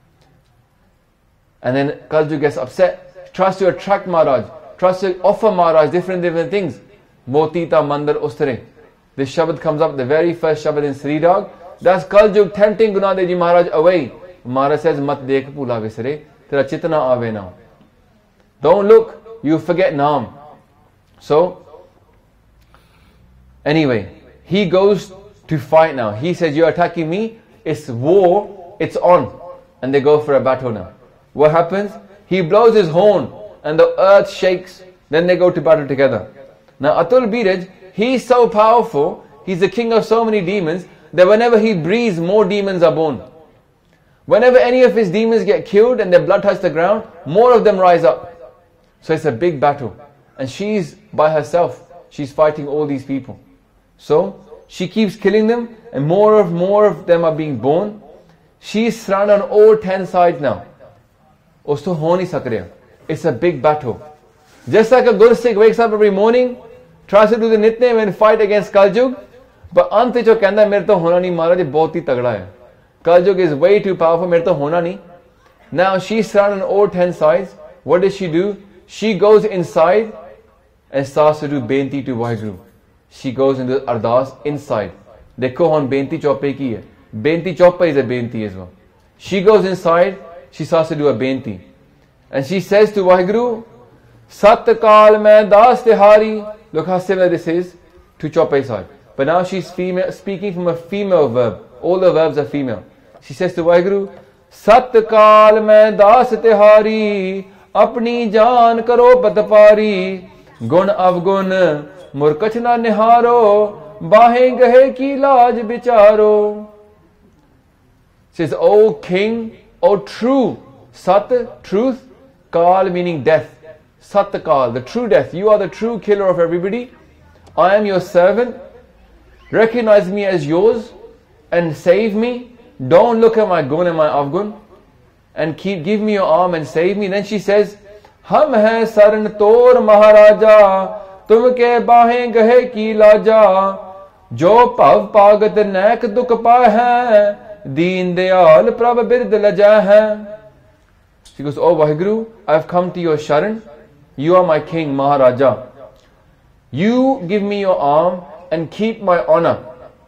And then Kaljug gets upset, tries to attract Maharaj, tries to offer Maharaj different different things. Motita Mandar Ustre. This Shabad comes up, the very first Shabad in Sri Rag. That's Kaljug tempting Guru Nanak Dev Ji Maharaj away. Maharaj says, Mat dekh pula visre, tera chitna aave now. Don't look, you forget Naam. So, anyway, he goes to fight now. He says, you're attacking me. It's war, it's on. And they go for a battle now. What happens? He blows his horn and the earth shakes. Then they go to battle together. Now Atul Biraj, he's so powerful, he's the king of so many demons, that whenever he breathes, more demons are born. Whenever any of his demons get killed and their blood touches the ground, more of them rise up. So it's a big battle. And she's by herself. She's fighting all these people. So she keeps killing them, and more of more of them are being born. She's surrounded on all ten sides now. Usto ho nahi sak reha. It's a big battle. Just like a Gursikh wakes up every morning, tries to do the Nitnem and fight against Kaljug, but ante jo kehna mere to hona nahi, Maharaj bahut hi tagda hai. Kaljug is way too powerful, mere to hona nahi. Now she's surrounded on all ten sides. What does she do? She goes inside and starts to do benti to Waheguru. She goes into Ardas inside. Dekho hon benti choppe ki hai. Benti choppe is a benti as well. She goes inside, she starts to do a benti. And she says to Waheguru, Sat Kaal mein das tihari. Look how similar this is to choppe side. But now she's female, speaking from a female verb. All the verbs are female. She says to Waheguru, Sat Kaal mein das tihari. Apni jaan karo patpari. Gun avgun murkach na niharo. Bahe gahe ki laaj bicharo. Says, O king, O true, Sat, truth, Kal meaning death. Sat Kal, the true death. You are the true killer of everybody. I am your servant. Recognize me as yours and save me. Don't look at my gun and my avgun. And keep, give me your arm and save me. Then she says, Hum hai saran tor maharaja, tumke bahe gahe ki laja, jo pav pagat naik dukh pa hai. Deen Dayal Prabha Bird Laja. She goes, Oh Waheguru, I have come to your Sharan. You are my king, Maharaja. You give me your arm and keep my honor.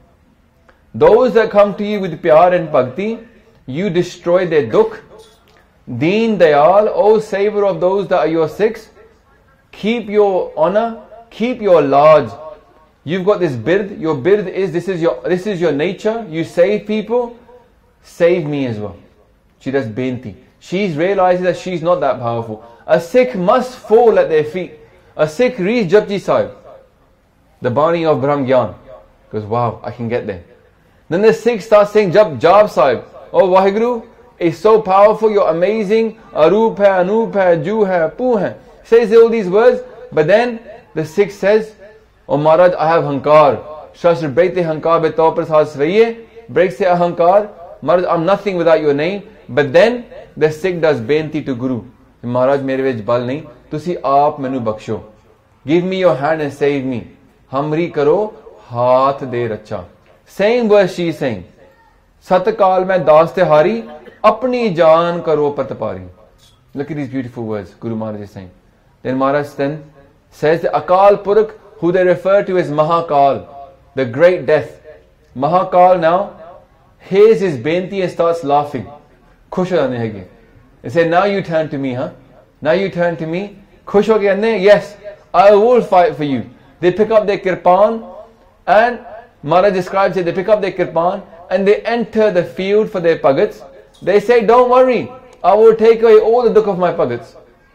Those that come to you with pyar and bhakti, you destroy their dukh. Deen Dayal, O saver of those that are your Sikhs, keep your honor, keep your large. You've got this bird. Your bird is this is your this is your nature. You save people. Save me as well. She does benti. She's realizing that she's not that powerful. A Sikh must fall at their feet. A Sikh reads Japji Sahib, the Bani of Brahm Gyan. Goes, wow, I can get there. Then the Sikh starts saying Jap Jap Sahib. Oh Waheguru is so powerful. You're amazing. Arup hai, Anup hai, Ju hai, Pu hai. Says all these words. But then the Sikh says, Oh Maharaj, I have hankar. Shastra break the hankar be taw par saas rahiye. Breaks the hankar. Maharaj, I'm nothing without your name. But then the Sikh does benti to Guru. Maharaj, mere vich bal nahi. Tusi aap menu baksho. Give me your hand and save me. Hamri karo, haath de racha. Same verse she is saying. Sat kaal mein das tihari, apni jaan karo patpari. Look at these beautiful words Guru Maharaj is saying. Then Maharaj then says the Akal Purakh, who they refer to as Mahakal, the great death. Mahakal now hears his benti and starts laughing. Khush ho jane hage. They say, now you turn to me, huh? Now you turn to me. Khush ho gaye ne? Yes, I will fight for you. They pick up their kirpan, and Maharaj describes it, they pick up their kirpan and they enter the field for their pagats. They say, don't worry, I will take away all the dukh of my pagats.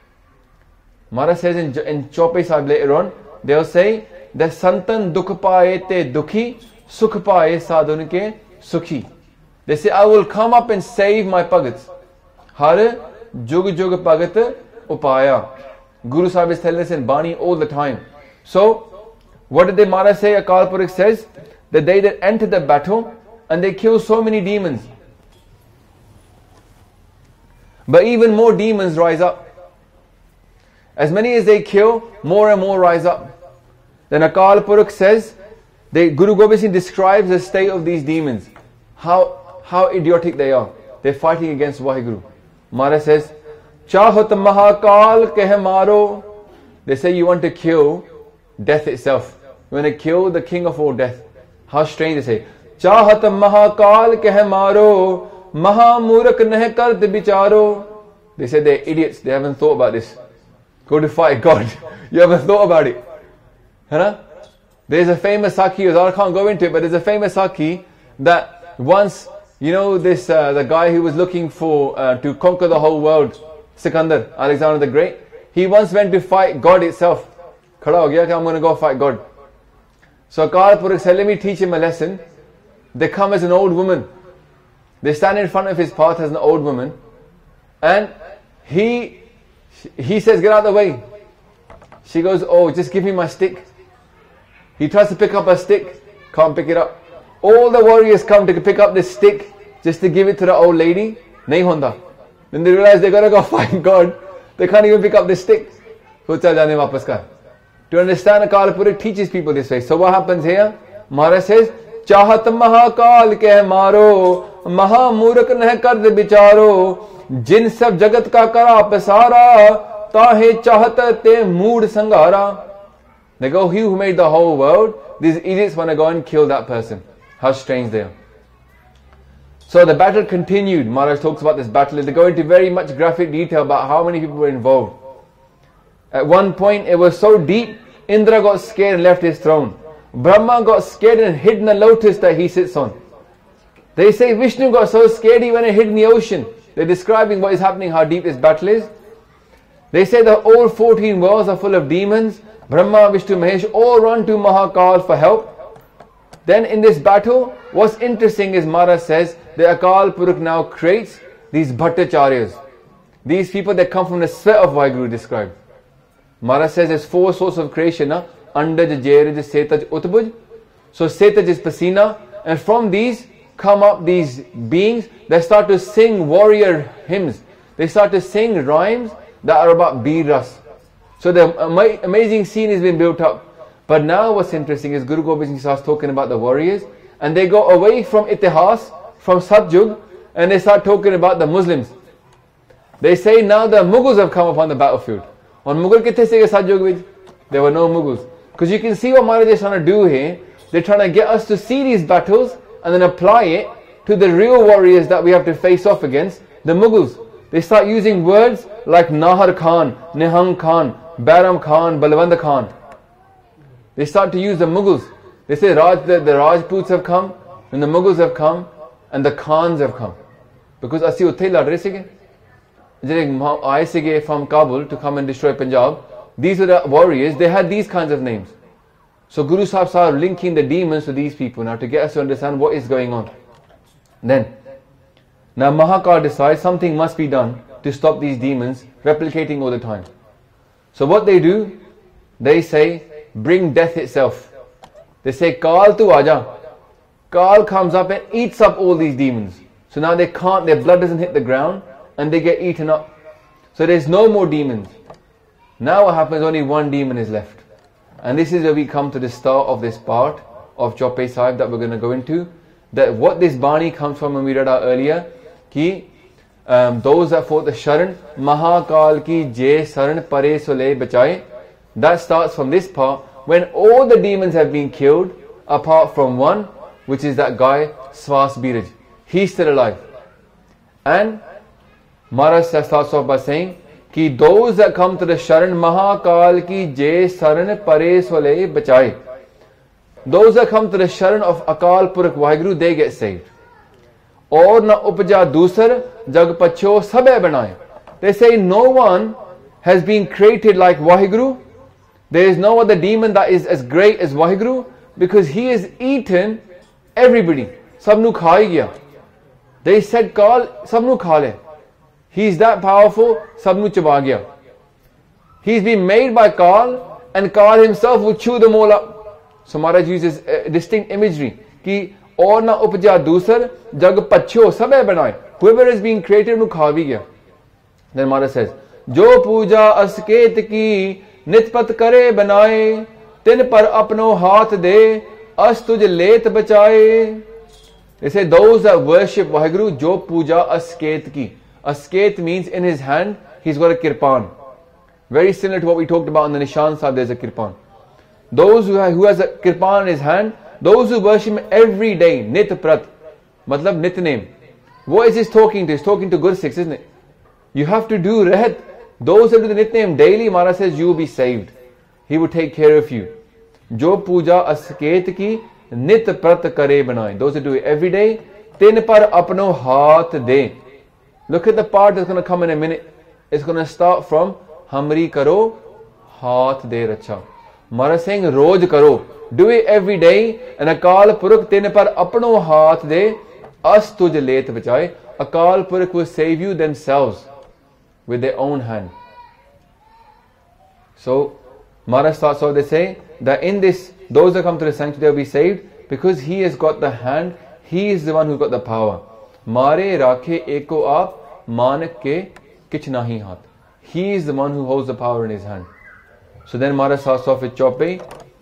Maharaj says in, in Chope Sahib later on, they'll say that Santan dukh paaye te dukhi, sukh paaye sadhun ke sukhi. They say, I will come up and save my pagats. Har jug jug pagat upaya. Guru Sahib is telling us in Bani all the time. So, what did the Maharaj say? Akal Purakh says that they that enter the battle and they kill so many demons. But even more demons rise up. As many as they kill, more and more rise up. Then Akal Purakh says, they, Guru Gobind Singh describes the state of these demons. How, how idiotic they are. They're fighting against Waheguru. Maharaj says, Chahat Mahakal keh maro. They say you want to kill death itself. You want to kill the king of all death. How strange they say. Chahat Mahakal keh maro. Mahamurak neh kart bicharo. They say they're idiots. They haven't thought about this. Go to fight God. You haven't thought about it. Huh? There's a famous Sakhi, I can't go into it, but there's a famous Sakhi that once You know this, uh, the guy who was looking for, uh, to conquer the whole world, Sikandar, Alexander the Great, he once went to fight God itself. Khada ho gaya ki I'm going to go fight God. So Akal Purakh said, let me teach him a lesson. They come as an old woman. They stand in front of his path as an old woman. And he, he says, get out of the way. She goes, oh, just give me my stick. He tries to pick up a stick, can't pick it up. All the warriors come to pick up this stick just to give it to the old lady. Nahi honda. Then they realize they gotta go find God. They can't even pick up the stick. To understand, Akal Purakh teaches people this way. So what happens here? Maharaj says, Chahat mahakal ke maro, maha murak neh kard bicharo, jin sab jagat ka kara pasara, tahe chahat te mood sangara. They go, he who made the whole world, these idiots want to go and kill that person. How strange they are. So the battle continued. Maharaj talks about this battle. They go into very much graphic detail about how many people were involved. At one point, it was so deep, Indra got scared and left his throne. Brahma got scared and hid in the lotus that he sits on. They say Vishnu got so scared he went and hid in the ocean. They're describing what is happening, how deep this battle is. They say that all fourteen worlds are full of demons. Brahma, Vishnu, Mahesh all run to Mahakal for help. Then in this battle, what's interesting is Maharaj says that Akal Purakh now creates these Bhattacharyas. These people that come from the sweat of Vaheguru described. Maharaj says there's four sources of creation. Na? Andaj, Jairaj, Setaj, Utbuj. So Setaj is Pasina. And from these come up these beings that start to sing warrior hymns. They start to sing rhymes that are about Bir Ras. So the ama amazing scene has been built up. But now what's interesting is Guru Gobind Singh starts talking about the warriors, and they go away from Itihas, from Satyug, and they start talking about the Muslims. They say now the Mughals have come upon the battlefield. On Mughal kithe se Satyug vich? There were no Mughals. Because you can see what Maharaj is trying to do here. They're trying to get us to see these battles and then apply it to the real warriors that we have to face off against, the Mughals. They start using words like Nahar Khan, Nihang Khan, Bairam Khan, Balwand Khan. They start to use the Mughals. They say Raj, the, the Rajputs have come, and the Mughals have come, and the Khans have come. Because asi utthe lad rahe sige. Jere aaye sige from Kabul to come and destroy Punjab. These were the warriors. They had these kinds of names. So Guru Sahib started linking the demons to these people now to get us to understand what is going on. Then, now Mahakal decides something must be done to stop these demons replicating all the time. So what they do, they say, bring death itself. They say, Kal tu aja. Kal comes up and eats up all these demons. So now they can't, their blood doesn't hit the ground and they get eaten up. So there's no more demons. Now what happens, only one demon is left. And this is where we come to the start of this part of Chaupai Sahib that we're going to go into. That what this Bani comes from, and we read out earlier, ki um, those that fought the Sharan, Mahakal ki jay saran pare sole bachaye. That starts from this part, when all the demons have been killed, apart from one, which is that guy, Swas Biraj. He's still alive. And Maharaj starts off by saying, Ki those that come to the Sharan, Mahakal ki jay saran pare sole bachaye. Those that come to the Sharan of Akal Purakh Vaheguru, they get saved. Or na upja dusar jag pacho sabe banaye. They say no one has been created like Vaheguru. There is no other demon that is as great as Vaheguru, because he has eaten everybody. Sabnu khai gaya. They said Kal sabnu kha le. He's that powerful, sabnu chaba gaya. He's been made by Kal, and Kal himself will chew them all up. So Maharaj uses uh, distinct imagery. Ki aur na upja dusar jag pacho sabe banaye. Whoever is being created nu kha bhi gaya. Then Maharaj says, Jo puja asket ki nitpat kare banaye, tin par apno haath de, as tuj let bachaye. They say those that worship Vaheguru, Jo puja asket ki. Asket means in his hand he's got a kirpan. Very similar to what we talked about on the Nishan Sahib, there's a kirpan. Those who, have, who has a kirpan in his hand, those who worship him every day, nit prat, matlab nit name. What is this talking to? He's talking to Gursikhs, isn't it? You have to do rehat. Those who do the nit name daily, Maharaj says you will be saved. He will take care of you. Jo puja asket ki nit prat kare banaye. Those who do it every day, तिन पर अपनो हाथ दे. Look at the part that's going to come in a minute. It's going to start from हमरी करो हाथ दे रक्षा. Maharaj saying रोज करो. Do it every day. And अकाल पुरख तिन पर अपनो हाथ दे अस तुझ लेत बचाए. Akal Purakh will save you themselves with their own hand. So Maharaj thought, so they say that in this, those that come to the sanctuary, they'll be saved because he has got the hand, he is the one who's got the power. Mare rakhe eko aap manak ke kich nahi hath. He is the one who holds the power in his hand. So then Maharaj starts off with Chope.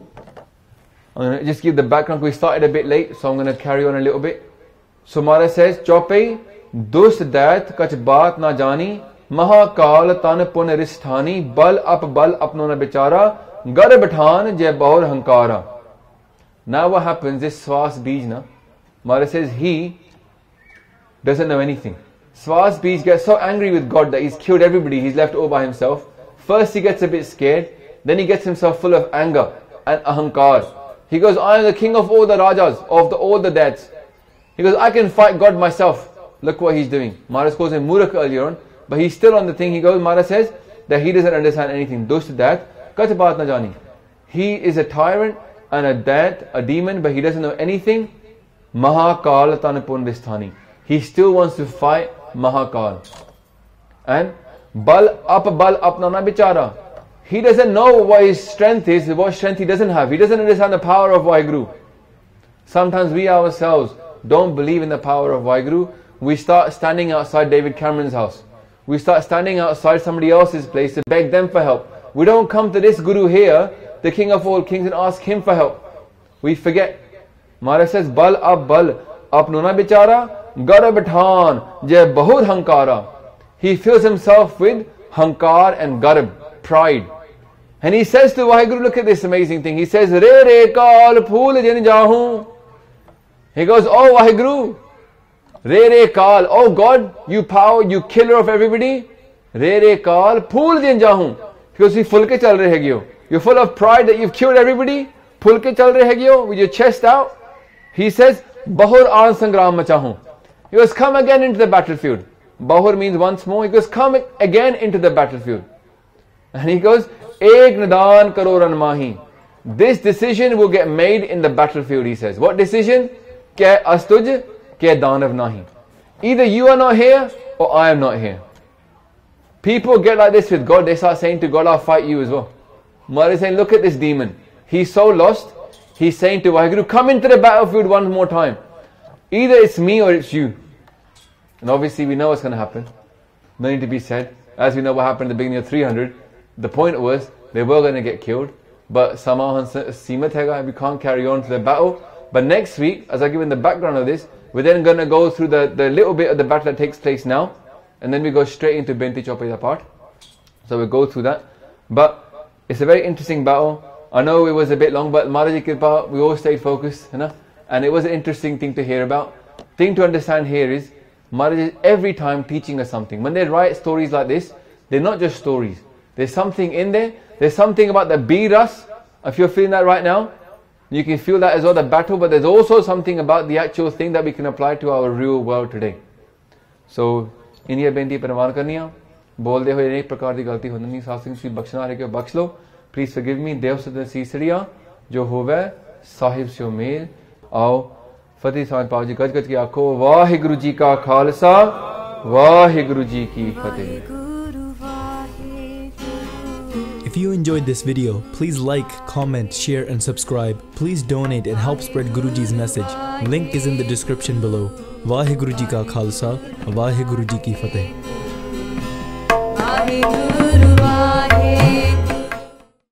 I'm going to just give the background. We started a bit late, so I'm going to carry on a little bit. So Maharaj says, Chope, dus daith kach baat na jani, mahakal tan pun risthani, bal ap bal apno na bichara, gar bithan jai bahur hankara. Now what happens, this Swas Bij na, Maharaj says he doesn't know anything. Swas Bij gets so angry with God that he's killed everybody, he's left all by himself. First he gets a bit scared, then he gets himself full of anger and ahankar. He goes, I am the king of all the rajas, of the, all the dads. He goes, I can fight God myself. Look what he's doing. Maharaj calls him Murakh earlier on, but he's still on the thing. He goes, Maharaj says that he doesn't understand anything. Dust that, kach baat na jani. He is a tyrant and a dat, a demon, but he doesn't know anything. Mahakal tanapun visthani. He still wants to fight Mahakal. And bal ap bal apna na bichara. He doesn't know what his strength is, what strength he doesn't have. He doesn't understand the power of Waheguru. Sometimes we ourselves don't believe in the power of Waheguru. We start standing outside David Cameron's house. We start standing outside somebody else's place to beg them for help. We don't come to this Guru here, the King of all kings, and ask him for help. We forget. Maharaj says, Bal ab bal, apno na bichara, gar bithan, jai bahur hankara. He fills himself with hankar and garb, pride. And he says to Waheguru, look at this amazing thing. He says, Re re kal phool jin jahu. He goes, oh Waheguru, Re Re Kal, oh God, you power, you killer of everybody. Re Re Kal, Phul din jahu. Because you full ke chal rahe hegyo. You're full of pride that you've killed everybody. Phul ke chal rahe hegyo with your chest out. He says, Bahur aan sangram machahu. He goes, come again into the battlefield. Bahur means once more. He goes, come again into the battlefield. And he goes, Ek nadan karo ran mahi. This decision will get made in the battlefield, he says. What decision? Ke astuj, ke danav nahi. Either you are not here or I am not here. People get like this with God. They start saying to God, I'll fight you as well. Maharaj is saying, look at this demon. He's so lost. He's saying to Waheguru, come into the battlefield one more time. Either it's me or it's you. And obviously we know what's going to happen. No need to be said. As we know what happened at the beginning of three hundred. The point was, they were going to get killed. But somehow we can't carry on to the battle. But next week, as I give in the background of this, we're then going to go through the, the little bit of the battle that takes place now. And then we go straight into Binti Chopai's part. So we'll go through that. But it's a very interesting battle. I know it was a bit long, but Maharaji Kirpa, we all stayed focused. You know? And it was an interesting thing to hear about. Thing to understand here is, Maharaj is every time teaching us something. When they write stories like this, they're not just stories. There's something in there. There's something about the Biras. If you're feeling that right now, you can feel that as well, the battle. But there's also something about the actual thing that we can apply to our real world today. So, इन्हीं बेनती परवान करनी है बोलते हुए एक प्रकार की गलती होनी नहीं सासिंग सी बख्शना है कि बख्श लो प्लीज फॉरगिव मी देव सदन सीसरिया जो होवे साहिब से मेल आओ फतेह साहब पाव जी गज गज की आखो वाहिगुरु जी का खालसा वाहिगुरु जी की फतेह. If you enjoyed this video, please like, comment, share and subscribe. Please donate and help spread Guruji's message. Link is in the description below. Vaheguru Ji ka Khalsa, Vaheguru Ji ki Fateh.